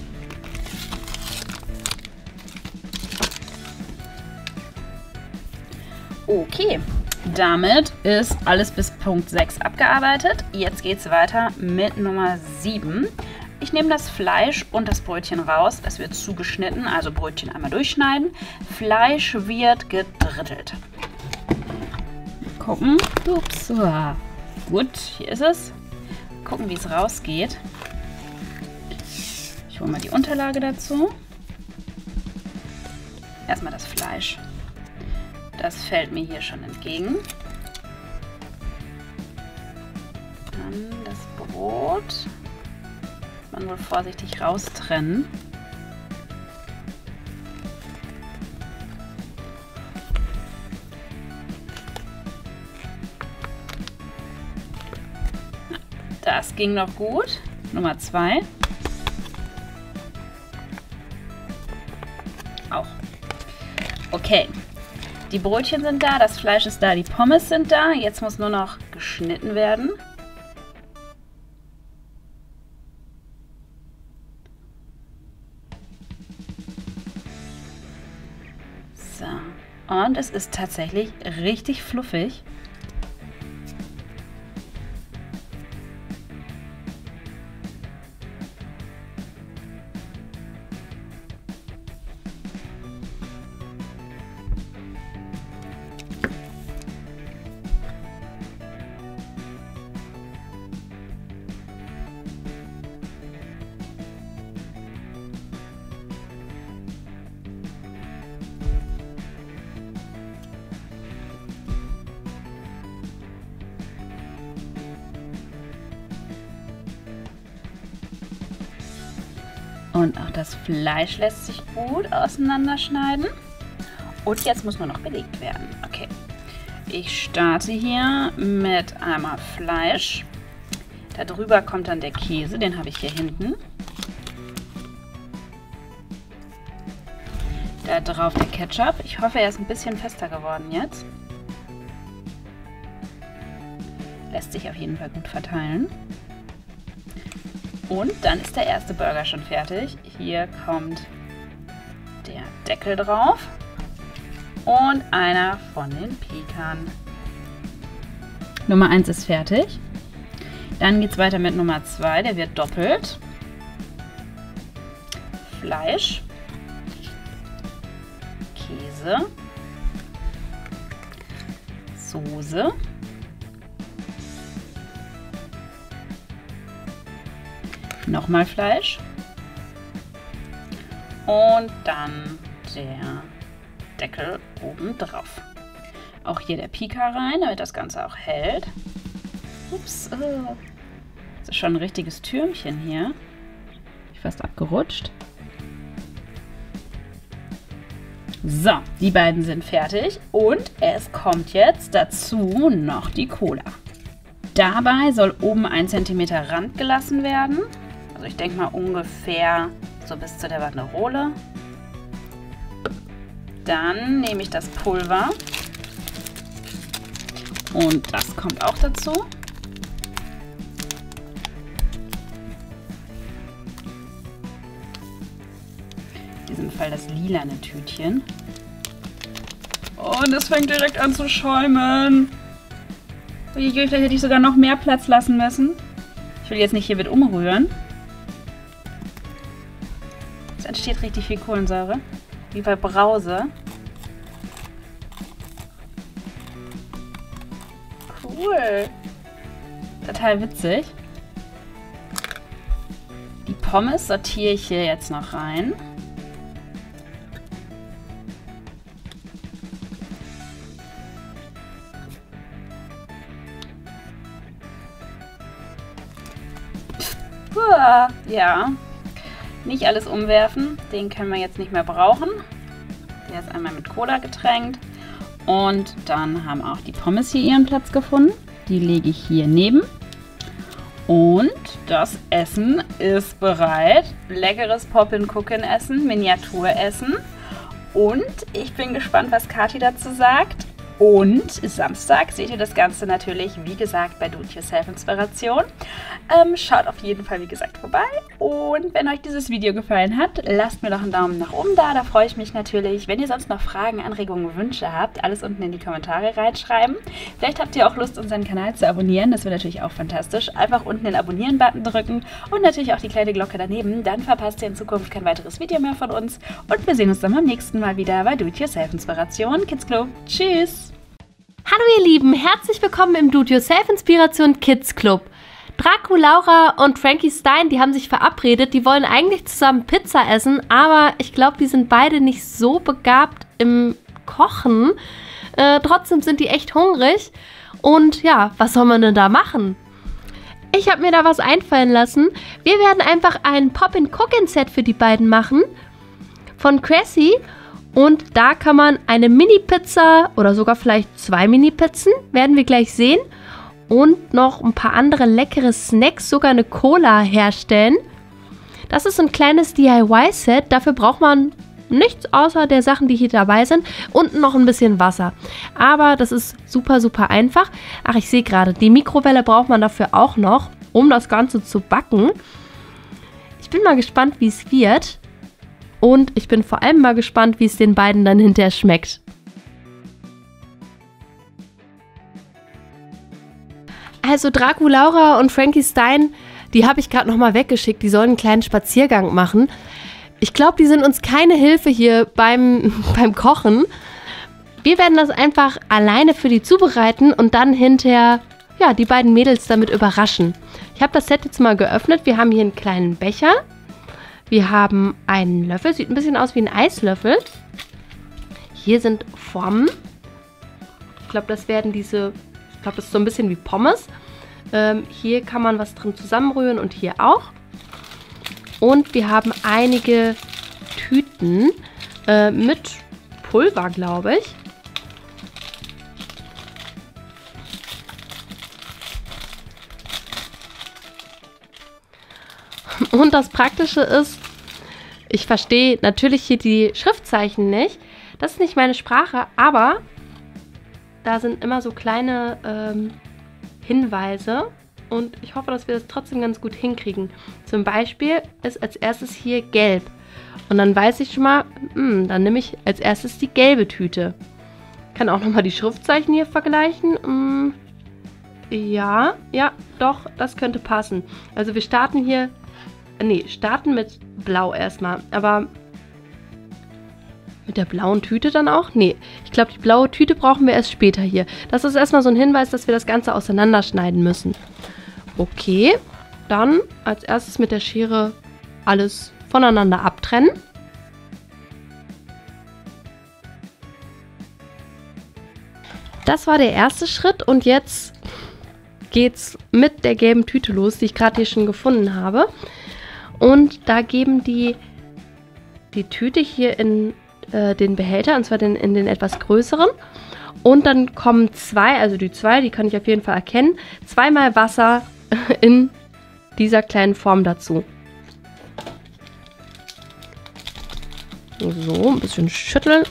Okay, damit ist alles bis Punkt 6 abgearbeitet. Jetzt geht es weiter mit Nummer 7. Ich nehme das Fleisch und das Brötchen raus. Es wird zugeschnitten, also Brötchen einmal durchschneiden. Fleisch wird gedrittelt. Gucken. Ups. Gut, hier ist es. Gucken, wie es rausgeht. Ich hole mal die Unterlage dazu. Erstmal das Fleisch. Das fällt mir hier schon entgegen. Dann das Brot. Man wohl vorsichtig raustrennen. Das ging noch gut. Nummer 2. Auch. Okay. Die Brötchen sind da, das Fleisch ist da, die Pommes sind da. Jetzt muss nur noch geschnitten werden. So. Und es ist tatsächlich richtig fluffig. Und auch das Fleisch lässt sich gut auseinanderschneiden. Und jetzt muss nur noch belegt werden. Okay. Ich starte hier mit einmal Fleisch. Darüber kommt dann der Käse, den habe ich hier hinten. Da drauf der Ketchup. Ich hoffe, er ist ein bisschen fester geworden jetzt. Lässt sich auf jeden Fall gut verteilen. Und dann ist der erste Burger schon fertig. Hier kommt der Deckel drauf und einer von den Pekan. Nummer 1 ist fertig. Dann geht es weiter mit Nummer 2, der wird doppelt. Fleisch, Käse, Soße, nochmal Fleisch und dann der Deckel oben drauf. Auch hier der Pika rein, damit das Ganze auch hält. Ups, das ist schon ein richtiges Türmchen hier. Ich bin fast abgerutscht. So, die beiden sind fertig und es kommt jetzt dazu noch die Cola. Dabei soll oben 1 cm Rand gelassen werden. Also ich denke mal ungefähr so bis zu der Banderole. Dann nehme ich das Pulver und das kommt auch dazu. In diesem Fall das lilane Tütchen. Und es fängt direkt an zu schäumen. Vielleicht hätte ich sogar noch mehr Platz lassen müssen. Ich will jetzt nicht hier mit umrühren. Es entsteht richtig viel Kohlensäure. Wie bei Brause. Cool. Total witzig. Die Pommes sortiere ich hier jetzt noch rein. Ja, nicht alles umwerfen, den können wir jetzt nicht mehr brauchen. Der ist einmal mit Cola getränkt und dann haben auch die Pommes hier ihren Platz gefunden. Die lege ich hier neben und das Essen ist bereit. Leckeres Poppin'-Cookin'-Essen, Miniaturessen und ich bin gespannt, was Kathi dazu sagt. Und Samstag seht ihr das Ganze natürlich, wie gesagt, bei Do-It-Yourself-Inspiration. Schaut auf jeden Fall, wie gesagt, vorbei. Und wenn euch dieses Video gefallen hat, lasst mir doch einen Daumen nach oben da. Da freue ich mich natürlich. Wenn ihr sonst noch Fragen, Anregungen, Wünsche habt, alles unten in die Kommentare reinschreiben. Vielleicht habt ihr auch Lust, unseren Kanal zu abonnieren. Das wäre natürlich auch fantastisch. Einfach unten den Abonnieren-Button drücken und natürlich auch die kleine Glocke daneben. Dann verpasst ihr in Zukunft kein weiteres Video mehr von uns. Und wir sehen uns dann beim nächsten Mal wieder bei Do-It-Yourself-Inspiration Kids Club. Tschüss! Hallo ihr Lieben, herzlich willkommen im Do-It-Yourself-Inspiration Kids Club. Draco, Laura und Frankie Stein, die haben sich verabredet, die wollen eigentlich zusammen Pizza essen, aber ich glaube, die sind beide nicht so begabt im Kochen. Trotzdem sind die echt hungrig und ja, was soll man denn da machen? Ich habe mir da was einfallen lassen. Wir werden einfach ein Poppin'-Cookin'-Set für die beiden machen von Cressy. Und da kann man eine Mini-Pizza oder sogar vielleicht 2 Mini-Pizzen, werden wir gleich sehen. und noch ein paar andere leckere Snacks, sogar eine Cola herstellen. Das ist ein kleines DIY-Set. Dafür braucht man nichts außer der Sachen, die hier dabei sind und noch ein bisschen Wasser. Aber das ist super, super einfach. Ach, ich sehe gerade, die Mikrowelle braucht man dafür auch noch, um das Ganze zu backen. Ich bin mal gespannt, wie es wird. Und ich bin vor allem mal gespannt, wie es den beiden dann hinterher schmeckt. Also Draculaura und Frankie Stein, die habe ich gerade nochmal weggeschickt. Die sollen einen kleinen Spaziergang machen. Ich glaube, die sind uns keine Hilfe hier beim Kochen. Wir werden das einfach alleine für die zubereiten und dann hinterher, ja, die beiden Mädels damit überraschen. Ich habe das Set jetzt mal geöffnet. Wir haben hier einen kleinen Becher. Wir haben einen Löffel. Sieht ein bisschen aus wie ein Eislöffel. Hier sind Formen. Ich glaube, das werden diese... Ich glaube, das ist so ein bisschen wie Pommes. Hier kann man was drin zusammenrühren und hier auch. Und wir haben einige Tüten mit Pulver, glaube ich. Und das Praktische ist, ich verstehe natürlich hier die Schriftzeichen nicht. Das ist nicht meine Sprache, aber da sind immer so kleine Hinweise und ich hoffe, dass wir das trotzdem ganz gut hinkriegen. Zum Beispiel ist als erstes hier gelb und dann weiß ich schon mal, dann nehme ich als erstes die gelbe Tüte. Ich kann auch nochmal die Schriftzeichen hier vergleichen. Ja, doch, das könnte passen. Also wir starten hier, starten mit blau erstmal, aber mit der blauen Tüte dann auch? Nee, ich glaube, die blaue Tüte brauchen wir erst später hier. Das ist erstmal so ein Hinweis, dass wir das Ganze auseinanderschneiden müssen. Okay, dann als erstes mit der Schere alles voneinander abtrennen. Das war der erste Schritt und jetzt geht's mit der gelben Tüte los, die ich gerade hier schon gefunden habe. Und da geben die Tüte hier in den Behälter, und zwar in den etwas größeren. Und dann kommen zwei, also die zwei, die kann ich auf jeden Fall erkennen, zweimal Wasser in dieser kleinen Form dazu. So, ein bisschen schütteln.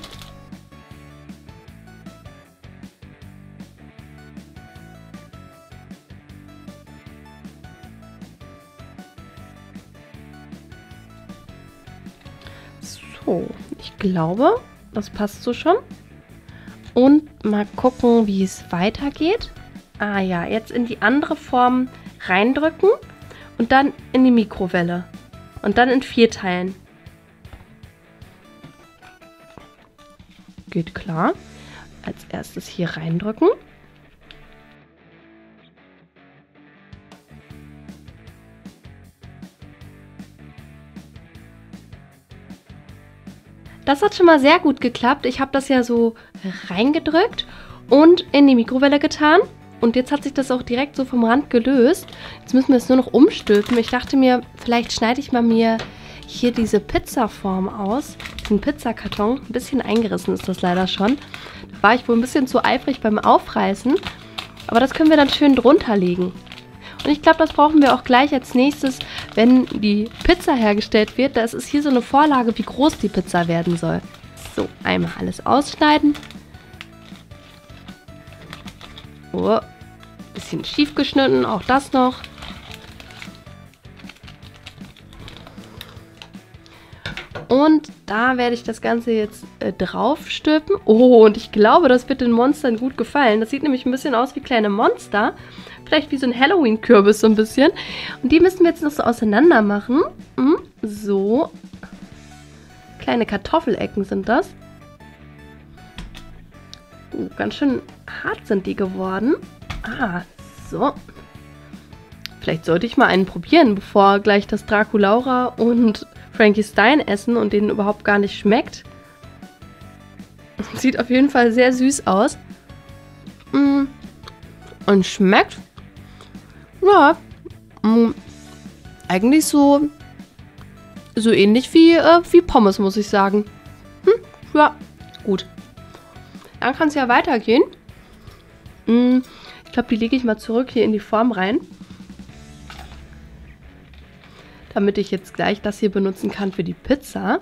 So, ich glaube, das passt so schon. Und mal gucken, wie es weitergeht. Ah ja, jetzt in die andere Form reindrücken und dann in die Mikrowelle. Und dann in 4 Teilen. Geht klar. Als erstes hier reindrücken. Das hat schon mal sehr gut geklappt. Ich habe das ja so reingedrückt und in die Mikrowelle getan. Und jetzt hat sich das auch direkt so vom Rand gelöst. Jetzt müssen wir es nur noch umstülpen. Ich dachte mir, vielleicht schneide ich mal mir hier diese Pizzaform aus. Den Pizzakarton. Ein bisschen eingerissen ist das leider schon. Da war ich wohl ein bisschen zu eifrig beim Aufreißen. Aber das können wir dann schön drunter legen. Und ich glaube, das brauchen wir auch gleich als nächstes, wenn die Pizza hergestellt wird. Da ist hier so eine Vorlage, wie groß die Pizza werden soll. So, einmal alles ausschneiden. Oh, bisschen schief geschnitten, auch das noch. Und da werde ich das Ganze jetzt drauf stülpen. Oh, und ich glaube, das wird den Monstern gut gefallen. Das sieht nämlich ein bisschen aus wie kleine Monster. Vielleicht wie so ein Halloween-Kürbis so ein bisschen. Und die müssen wir jetzt noch so auseinander machen. So. Kleine Kartoffelecken sind das. Ganz schön hart sind die geworden. Ah, so. Vielleicht sollte ich mal einen probieren, bevor gleich das Draculaura und Frankie Stein essen und denen überhaupt gar nicht schmeckt. Sieht auf jeden Fall sehr süß aus. Und schmeckt, ja, eigentlich so ähnlich wie Pommes, muss ich sagen. Ja, gut. Dann kann es ja weitergehen. Ich Ich glaube, die lege ich mal zurück hier in die Form rein. Damit ich jetzt gleich das hier benutzen kann für die Pizza.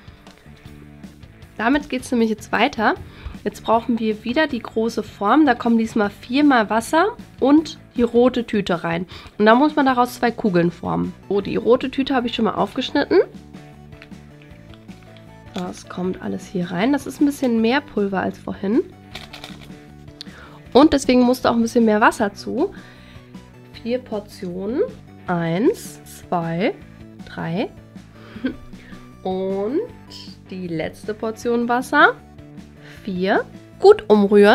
Damit geht es nämlich jetzt weiter. Jetzt brauchen wir wieder die große Form. Da kommen diesmal 4-mal Wasser und die rote Tüte rein. Und da muss man daraus 2 Kugeln formen. So, die rote Tüte habe ich schon mal aufgeschnitten. Das kommt alles hier rein. Das ist ein bisschen mehr Pulver als vorhin. Und deswegen musste auch ein bisschen mehr Wasser zu. 4 Portionen. 1, 2, 3. Und die letzte Portion Wasser. 4. Gut umrühren.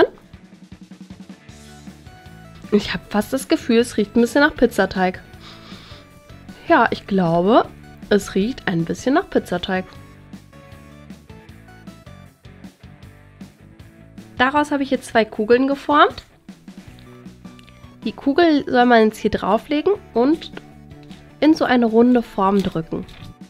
Ich habe fast das Gefühl, es riecht ein bisschen nach Pizzateig. Ja, ich glaube, es riecht ein bisschen nach Pizzateig. Daraus habe ich jetzt 2 Kugeln geformt. Die Kugel soll man jetzt hier drauflegen und in so eine runde Form drücken.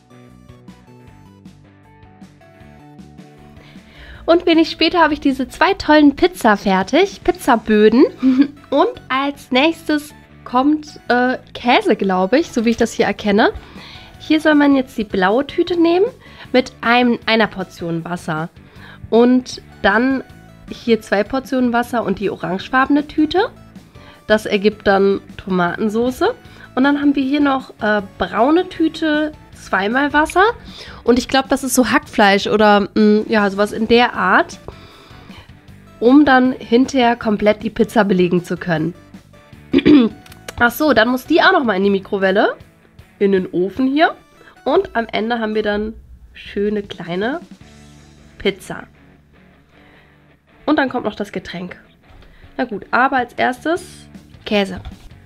Und wenig später habe ich diese 2 tollen Pizza fertig, Pizzaböden. Und als nächstes kommt Käse, glaube ich, so wie ich das hier erkenne. Hier soll man jetzt die blaue Tüte nehmen mit einer Portion Wasser. Und dann hier 2 Portionen Wasser und die orangefarbene Tüte. Das ergibt dann Tomatensauce. Und dann haben wir hier noch braune Tüte, 2-mal Wasser. Und ich glaube, das ist so Hackfleisch oder ja, sowas in der Art, um dann hinterher komplett die Pizza belegen zu können. Ach so, dann muss die auch noch mal in die Mikrowelle, in den Ofen hier. Und am Ende haben wir dann schöne kleine Pizza. Und dann kommt noch das Getränk. Na gut, aber als erstes Käse.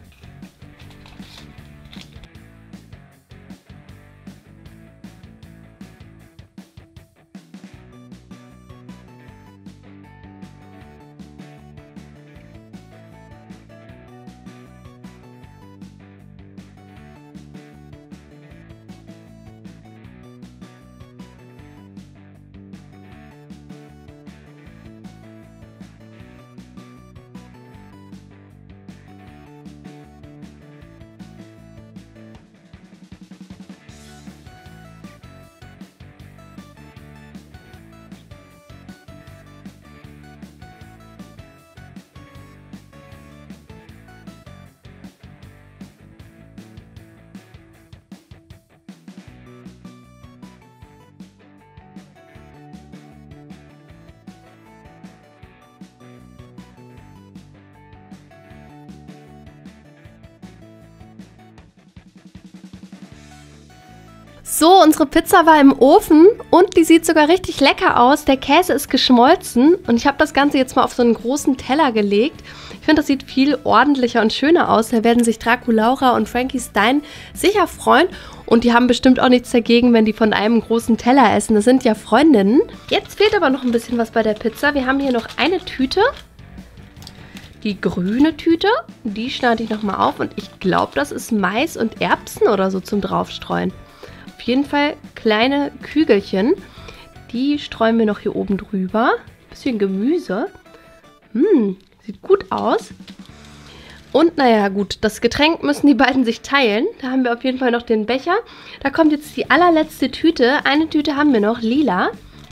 So, unsere Pizza war im Ofen und die sieht sogar richtig lecker aus. Der Käse ist geschmolzen und ich habe das Ganze jetzt mal auf so einen großen Teller gelegt. Ich finde, das sieht viel ordentlicher und schöner aus. Da werden sich Draculaura und Frankie Stein sicher freuen und die haben bestimmt auch nichts dagegen, wenn die von einem großen Teller essen. Das sind ja Freundinnen. Jetzt fehlt aber noch ein bisschen was bei der Pizza. Wir haben hier noch eine Tüte. Die grüne Tüte, die schneide ich nochmal auf und ich glaube, das ist Mais und Erbsen oder so zum Draufstreuen. Auf jeden Fall kleine Kügelchen. Die streuen wir noch hier oben drüber. Bisschen Gemüse. Sieht gut aus. Und naja, gut, das Getränk müssen die beiden sich teilen. Da haben wir auf jeden Fall noch den Becher. Da kommt jetzt die allerletzte Tüte. Eine Tüte haben wir noch, lila.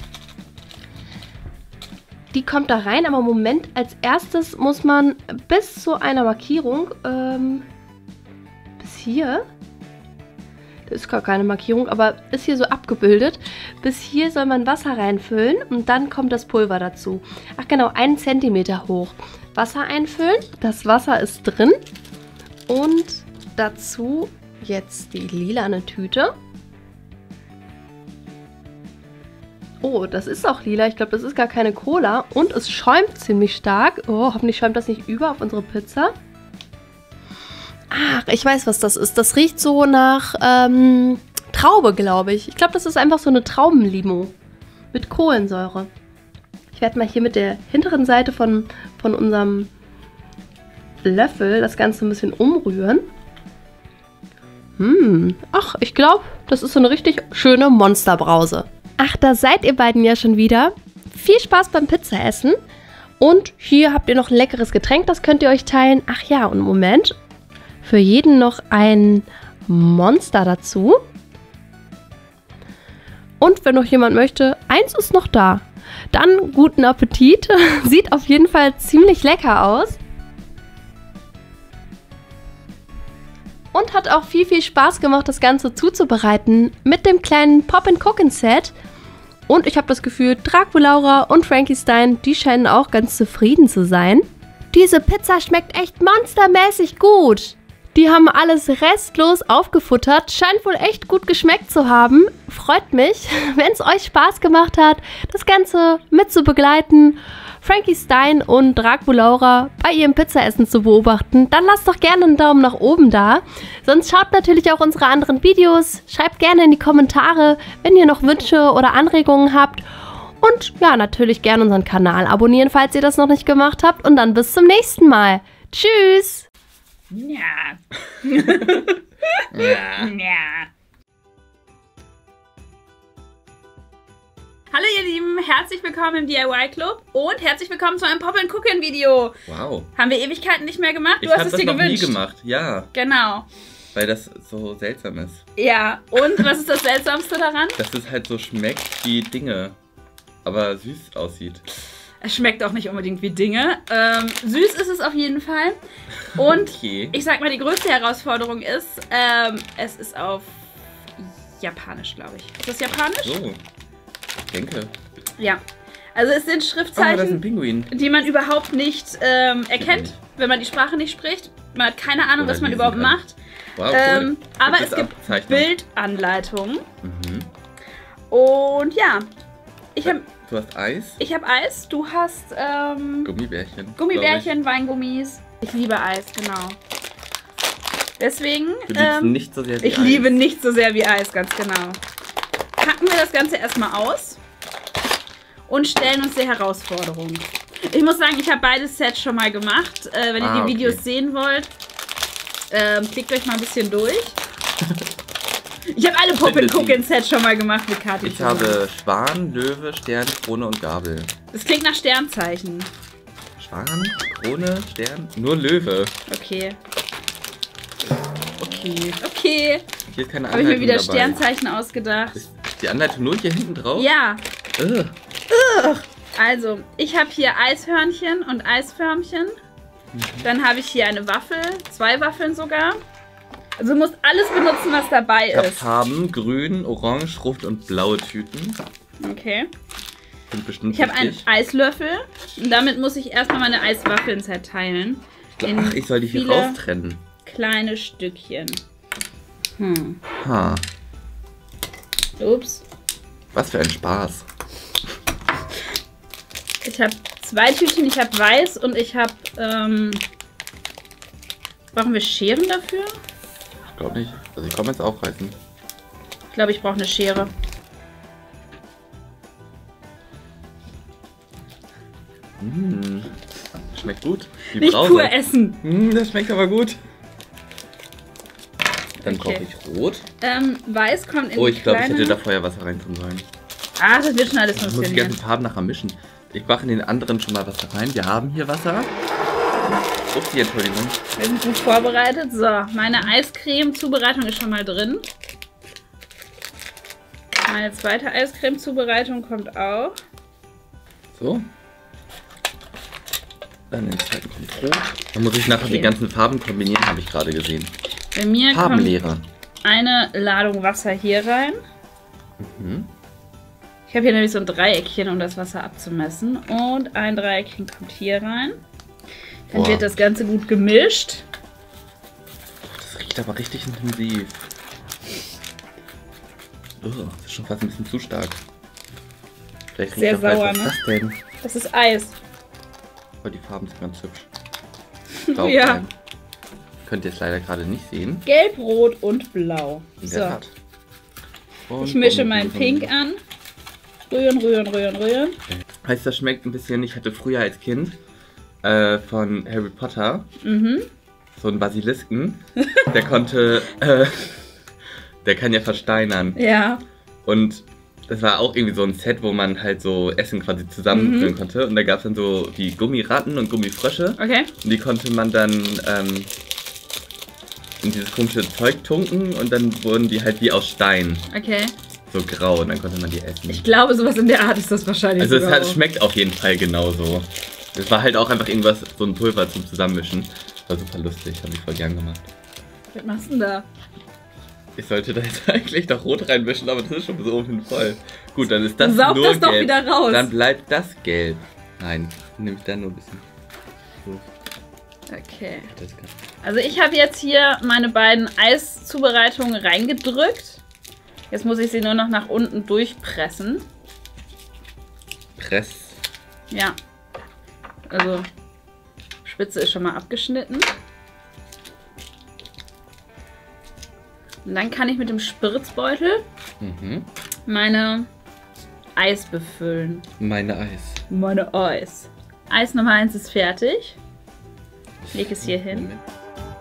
Die kommt da rein, aber Moment, als erstes muss man bis zu einer Markierung, bis hier, das ist gar keine Markierung, aber ist hier so abgebildet. Bis hier soll man Wasser reinfüllen und dann kommt das Pulver dazu. Ach genau, 1 Zentimeter hoch. Wasser einfüllen, das Wasser ist drin und dazu jetzt die lilane Tüte. Oh, das ist auch lila. Ich glaube, das ist gar keine Cola. Und es schäumt ziemlich stark. Oh, hoffentlich schäumt das nicht über auf unsere Pizza. Ach, ich weiß, was das ist. Das riecht so nach Traube, glaube ich. Ich glaube, das ist einfach so eine Traubenlimo mit Kohlensäure. Ich werde mal hier mit der hinteren Seite von unserem Löffel das Ganze ein bisschen umrühren. Ach, ich glaube, das ist so eine richtig schöne Monsterbrause. Ach, da seid ihr beiden ja schon wieder. Viel Spaß beim Pizzaessen. Und hier habt ihr noch ein leckeres Getränk, das könnt ihr euch teilen. Ach ja, und Moment. Für jeden noch ein Monster dazu. Und wenn noch jemand möchte, eins ist noch da. Dann guten Appetit. Sieht auf jeden Fall ziemlich lecker aus. Und hat auch viel Spaß gemacht, das Ganze zuzubereiten mit dem kleinen Pop-and-Cook-Set. Und ich habe das Gefühl, Draculaura und Frankenstein, die scheinen auch ganz zufrieden zu sein. Diese Pizza schmeckt echt monstermäßig gut. Die haben alles restlos aufgefuttert, scheint wohl echt gut geschmeckt zu haben. Freut mich, wenn es euch Spaß gemacht hat, das Ganze mit zu begleiten, Frankenstein und Draculaura bei ihrem Pizzaessen zu beobachten. Dann lasst doch gerne einen Daumen nach oben da. Sonst schaut natürlich auch unsere anderen Videos. Schreibt gerne in die Kommentare, wenn ihr noch Wünsche oder Anregungen habt. Und ja, natürlich gerne unseren Kanal abonnieren, falls ihr das noch nicht gemacht habt. Und dann bis zum nächsten Mal. Tschüss! Ja. Ja. Ja. Hallo ihr Lieben, herzlich willkommen im DIY Club und herzlich willkommen zu einem Pop-and-Cook-Video. Wow. Haben wir Ewigkeiten nicht mehr gemacht? Du Ich hast habe es das dir noch gewünscht. nie gemacht, ja. Genau. Weil das so seltsam ist. Ja, und was ist das Seltsamste daran? Dass es halt so schmeckt wie Dinge, aber süß aussieht. Es schmeckt auch nicht unbedingt wie Dinge. Süß ist es auf jeden Fall. Und Okay. ich sag mal, die größte Herausforderung ist, es ist auf Japanisch, glaube ich. Ist das Japanisch? So. Ich denke. Ja. Also es sind Oh, das ist ein Schriftzeichen, Pinguin. die man überhaupt nicht erkennt, nicht. wenn man die Sprache nicht spricht. Man hat keine Ahnung, Oder was man lesen überhaupt kann. macht. Wow, cool. Aber Gibt es gibt Abzeichnung? Bildanleitungen. Mhm. Und ja, Du hast Eis, ich hab Eis, du hast Gummibärchen. Gummibärchen, Weingummis. Ich liebe Eis, genau. Deswegen, Du liebst nicht so sehr wie ich Eis. liebe nicht so sehr wie Eis, ganz genau. Packen wir das Ganze erstmal aus und stellen uns der Herausforderung. Ich muss sagen, ich habe beides Sets schon mal gemacht. Wenn ihr die Videos sehen wollt, klickt euch mal ein bisschen durch. Ich habe alle Pop-and-Cook-Sets schon mal gemacht mit Kati. Ich habe Schwan, Löwe, Stern, Krone und Gabel. Das klingt nach Sternzeichen. Schwan, Krone, Stern, nur Löwe. Okay. Okay. Hier ist keine Habe ich Anleitung mir wieder dabei. Sternzeichen ausgedacht. Ist die Anleitung nur hier hinten drauf? Ja. Ugh. Also, ich habe hier Eishörnchen und Eisförmchen. Dann habe ich hier eine Waffel, 2 Waffeln sogar. Also du musst alles benutzen, was dabei Ich habe ist. Farben, grün, orange, rot und blaue Tüten. Okay. Sind bestimmt Ich habe einen wichtig. Eislöffel und damit muss ich erstmal meine Eiswaffeln zerteilen. Ach, ich soll die hier viele raustrennen. kleine Stückchen. Ha, Ups. was für ein Spaß. Ich habe 2 Tütchen, ich habe weiß und ich habe... brauchen wir Scheren dafür? Ich glaube nicht. Also ich komme jetzt aufreißen. Ich glaube, ich brauche eine Schere. Schmeckt gut. Wie Nicht Brause. pur essen. Das schmeckt aber gut. Dann Okay. brauche ich rot. Weiß kommt in Oh, die ich glaube, ich kleine... hätte da Feuerwasser rein tun sollen. Ah, das wird schon alles Ich muss die funktionieren. ganzen Farben nachher mischen. Ich mache in den anderen schon mal Wasser rein. Wir haben hier Wasser. Upsi, Entschuldigung. Wir sind gut vorbereitet. So, meine Eiscreme-Zubereitung ist schon mal drin. Meine zweite Eiscreme-Zubereitung kommt auch. So. Dann den zweiten kommt rot. Dann muss ich nachher Okay. die ganzen Farben kombinieren, habe ich gerade gesehen. Bei mir kommt Farbenlehre. eine Ladung Wasser hier rein. Ich habe hier nämlich so ein Dreieckchen, um das Wasser abzumessen. Und ein Dreieckchen kommt hier rein. Dann Boah. wird das Ganze gut gemischt. Das riecht aber richtig intensiv. Das ist schon fast ein bisschen zu stark. Vielleicht riecht Sehr er falsch. sauer, Was ist ne? das denn? Das ist Eis. Oh, die Farben sind ganz hübsch. Blau Ja. rein. Könnt ihr jetzt leider gerade nicht sehen. Gelb, Rot und Blau. In So, der Tat. Und ich mische mein Pink an. Rühren, rühren, rühren, rühren. Heißt, das schmeckt ein bisschen, ich hatte früher als Kind von Harry Potter so einen Basilisken. Der konnte, der kann ja versteinern. Ja. Und das war auch irgendwie so ein Set, wo man halt so Essen quasi zusammenfüllen konnte. Und da gab es dann so die Gummiratten und Gummifrösche. Okay. Und die konnte man dann in dieses komische Zeug tunken und dann wurden die halt wie aus Stein. Okay. So grau und dann konnte man die essen. Ich glaube, sowas in der Art ist das wahrscheinlich. Also sogar es auch. schmeckt auf jeden Fall genauso. Es war halt auch einfach irgendwas, so ein Pulver zum Zusammenmischen. War super lustig, habe ich voll gern gemacht. Was machst du denn da? Ich sollte da jetzt eigentlich noch rot reinmischen, aber das ist schon so oben voll. Gut, dann ist das Saug nur das doch gelb. wieder raus. Dann bleibt das gelb. Nein, nehme ich dann nur ein bisschen. So, Okay. das kann. Also ich habe jetzt hier meine beiden Eiszubereitungen reingedrückt. Jetzt muss ich sie nur noch nach unten durchpressen. Press. Ja. Also Spitze ist schon mal abgeschnitten. Und dann kann ich mit dem Spritzbeutel meine Eis befüllen. Meine Eis. Meine Eis. Eis Nummer 1 ist fertig. Ich lege es hier hin. Moment.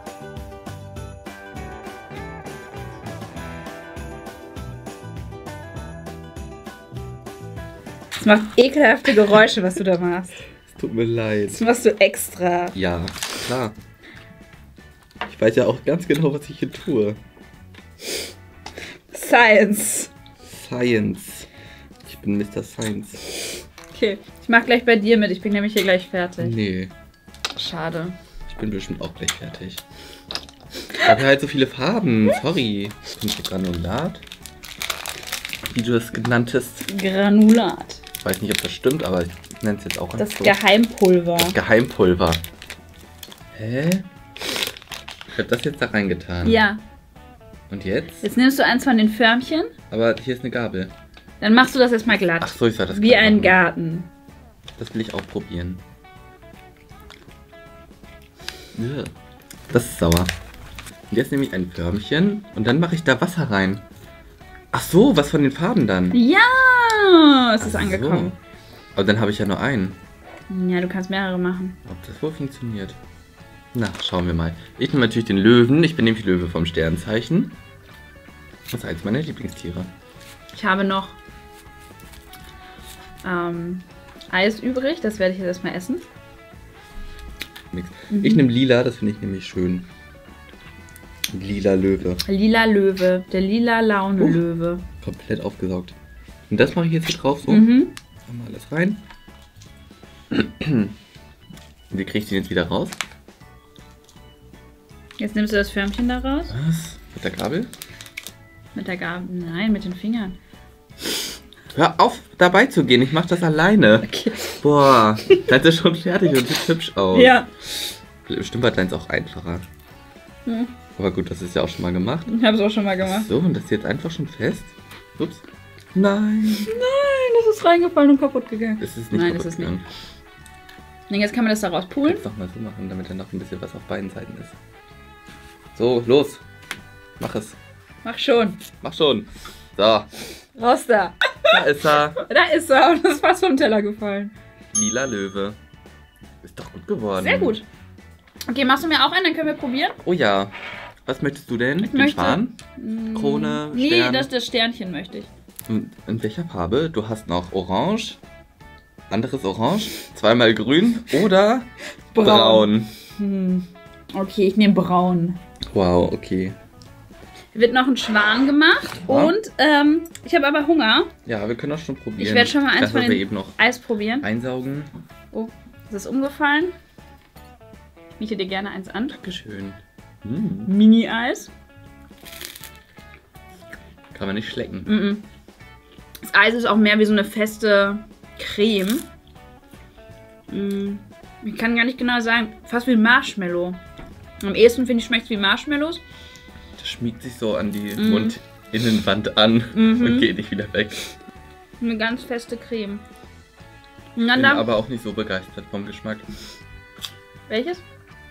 Es macht ekelhafte Geräusche, was du da machst. Es tut mir leid. Das machst du extra. Ja, klar. Ich weiß ja auch ganz genau, was ich hier tue. Science. Science. Ich bin Mr. Science. Okay, ich mach gleich bei dir mit. Ich bin nämlich hier gleich fertig. Nee, Schade. ich bin bestimmt auch gleich fertig. Ich habe halt so viele Farben. Sorry. Kommt hier Granulat? Wie du es genannt hast. Granulat. Ich weiß nicht, ob das stimmt, aber ich nenne es jetzt auch Das einfach so. Geheimpulver. Das Geheimpulver. Hä? Ich habe das jetzt da reingetan. Ja. Und jetzt? Jetzt nimmst du eins von den Förmchen. Aber hier ist eine Gabel. Dann machst du das erstmal glatt. Ach so, ich soll das Wie gerade ein machen. Garten. Das will ich auch probieren. Ja. Das ist sauer. Und jetzt nehme ich ein Förmchen und dann mache ich da Wasser rein. Ach so, was von den Farben dann? Ja, es ist Ach so. angekommen. Aber dann habe ich ja nur einen. Ja, du kannst mehrere machen. Ob das wohl funktioniert? Na, schauen wir mal. Ich nehme natürlich den Löwen. Ich bin nämlich Löwe vom Sternzeichen. Das ist eins meiner Lieblingstiere. Ich habe noch Eis übrig. Das werde ich jetzt erstmal essen. Nix. Ich nehme lila, das finde ich nämlich schön. Lila Löwe. Lila Löwe. Der lila Laune-Löwe. Komplett aufgesaugt. Und das mache ich jetzt hier drauf so. Mhm. Mal alles rein. Wie kriege ich den jetzt wieder raus? Jetzt nimmst du das Förmchen da raus. Was? Mit der Gabel? Mit der Gabel. Nein, mit den Fingern. Hör auf, dabei zu gehen. Ich mache das alleine. Okay. Boah, das ist schon fertig und sieht hübsch aus. Ja. Bestimmt war deins auch einfacher. Hm. Aber gut, das ist ja auch schon mal gemacht. Ich habe es auch schon mal gemacht. So, und das ist jetzt einfach schon fest. Ups. Nein. Nein, das ist reingefallen und kaputt gegangen. Es ist nicht Nein, kaputt das ist nicht. gegangen. Und jetzt kann man das da rauspulen. Jetzt noch mal so machen, damit dann noch ein bisschen was auf beiden Seiten ist. So, los. Mach es. Mach schon. Mach schon. So, Raus da. da ist er. Da ist er und das ist fast vom Teller gefallen. Lila Löwe. Ist doch gut geworden. Sehr gut. Okay, machst du mir auch einen, dann können wir probieren. Oh ja. Was möchtest du denn? Ich Den möchte- Schwan? Krone, Nee, Stern? das Sternchen möchte ich. In welcher Farbe? Du hast noch Orange, anderes Orange, zweimal Grün oder Braun. Okay, ich nehme braun. Wow, okay. Wird noch ein Schwan gemacht Ja. und ich habe aber Hunger. Ja, wir können auch schon probieren. Ich werde schon mal eins das, von was wir den eben noch Eis probieren. einsaugen. Oh, ist das umgefallen? Biete dir gerne eins an. Dankeschön. Mini-Eis. Kann man nicht schlecken. Mhm. Das Eis ist auch mehr wie so eine feste Creme. Ich kann gar nicht genau sagen. Fast wie Marshmallow. Am ehesten finde ich, schmeckt es wie Marshmallows. Das schmiegt sich so an die Mundinnenwand an und geht nicht wieder weg. Eine ganz feste Creme. Und Ich dann bin da, aber auch nicht so begeistert vom Geschmack. welches?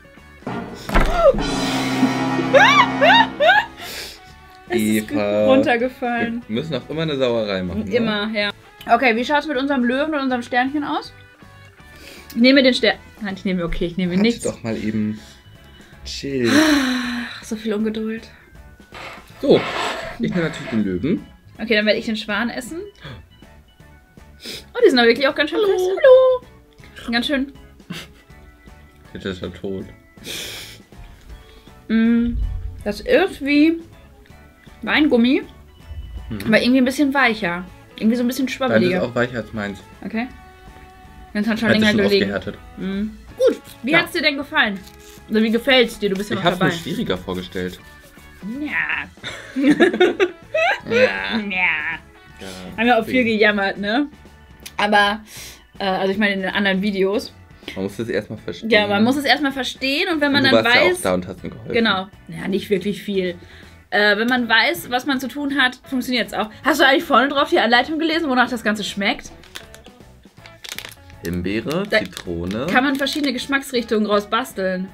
Es ist runtergefallen. Wir müssen auch immer eine Sauerei machen. ne? Immer, ja. Okay, wie schaut es mit unserem Löwen und unserem Sternchen aus? Ich nehme den Stern. Nein, ich nehme Halt nichts. doch mal eben chill. Ach, so viel Ungeduld. So, ich nehme natürlich den Löwen. Okay, dann werde ich den Schwan essen. Oh, die sind aber wirklich auch ganz schön fest. Hallo! Ganz schön. Jetzt ist er tot. Das ist wie Weingummi, aber irgendwie ein bisschen weicher. Irgendwie so ein bisschen Deins ist schwabbeliger. auch weicher als meins. Okay. Ganz hat schon Hat sich länger schon gelegen. ausgehärtet. Gut, wie Ja. hat's dir denn gefallen? Oder wie gefällt's dir? Du bist ja Ich noch habe mir dabei. schwieriger vorgestellt. Ja. Ja. Ja. Haben wir auch viel gejammert, ne? Aber, also ich meine in den anderen Videos. Man muss das erstmal verstehen. Ja, man muss es erstmal verstehen und wenn man Und dann du warst ja auch weiß. da und hast mir geholfen. Genau. Ja, nicht wirklich viel. Wenn man weiß, was man zu tun hat, funktioniert es auch. Hast du eigentlich vorne drauf die Anleitung gelesen, wonach das Ganze schmeckt? Himbeere, Da Zitrone. Kann man verschiedene Geschmacksrichtungen raus basteln.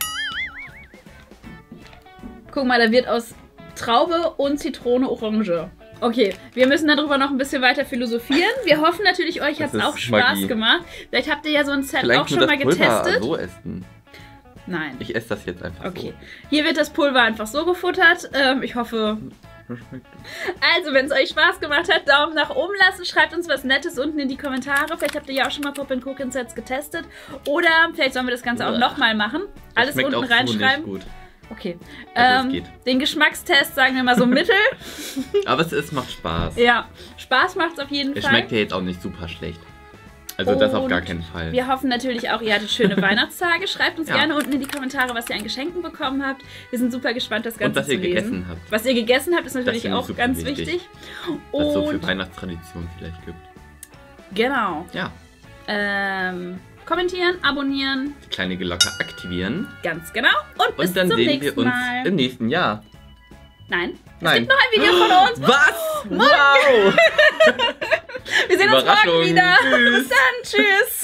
Guck mal, da wird aus Traube und Zitrone Orange. Okay, wir müssen darüber noch ein bisschen weiter philosophieren. Wir hoffen natürlich, euch hat es Das auch ist Spaß Magie. gemacht. Vielleicht habt ihr ja so ein Set Vielleicht auch schon nur mal das Pulver getestet. so essen. Nein. Ich esse das jetzt einfach Okay. Hier wird das Pulver einfach so gefuttert. Ich hoffe. so. Das schmeckt- Also, wenn es euch Spaß gemacht hat, Daumen nach oben lassen. Schreibt uns was Nettes unten in die Kommentare. Vielleicht habt ihr ja auch schon mal Pop-and-Cook-Sets getestet. Oder vielleicht sollen wir das Ganze auch nochmal machen. Alles schmeckt unten auch so reinschreiben. nicht gut. Okay. Also, es geht. Den Geschmackstest sagen wir mal so mittel. Aber es macht Spaß. Ja, Spaß macht's auf jeden Es Fall. schmeckt ja jetzt auch nicht super schlecht. Also das auf gar Und keinen Fall. Wir hoffen natürlich auch, ihr hattet schöne Weihnachtstage. Schreibt uns Ja. gerne unten in die Kommentare, was ihr an Geschenken bekommen habt. Wir sind super gespannt, das Und Ganze was zu ihr lesen. gegessen habt. Was ihr gegessen habt, ist natürlich finde ich auch super ganz wichtig. wichtig. Was es so für Und Weihnachtstraditionen vielleicht gibt. genau. Ja, Kommentieren, abonnieren, die kleine Glocke aktivieren. ganz genau. Und bis Und dann zum sehen wir nächsten uns Mal. im nächsten Jahr. Nein, es Nein. gibt noch ein Video von uns. Was? Wow! Wir sehen uns morgen Überraschung. wieder. Tschüss. Bis dann. Tschüss.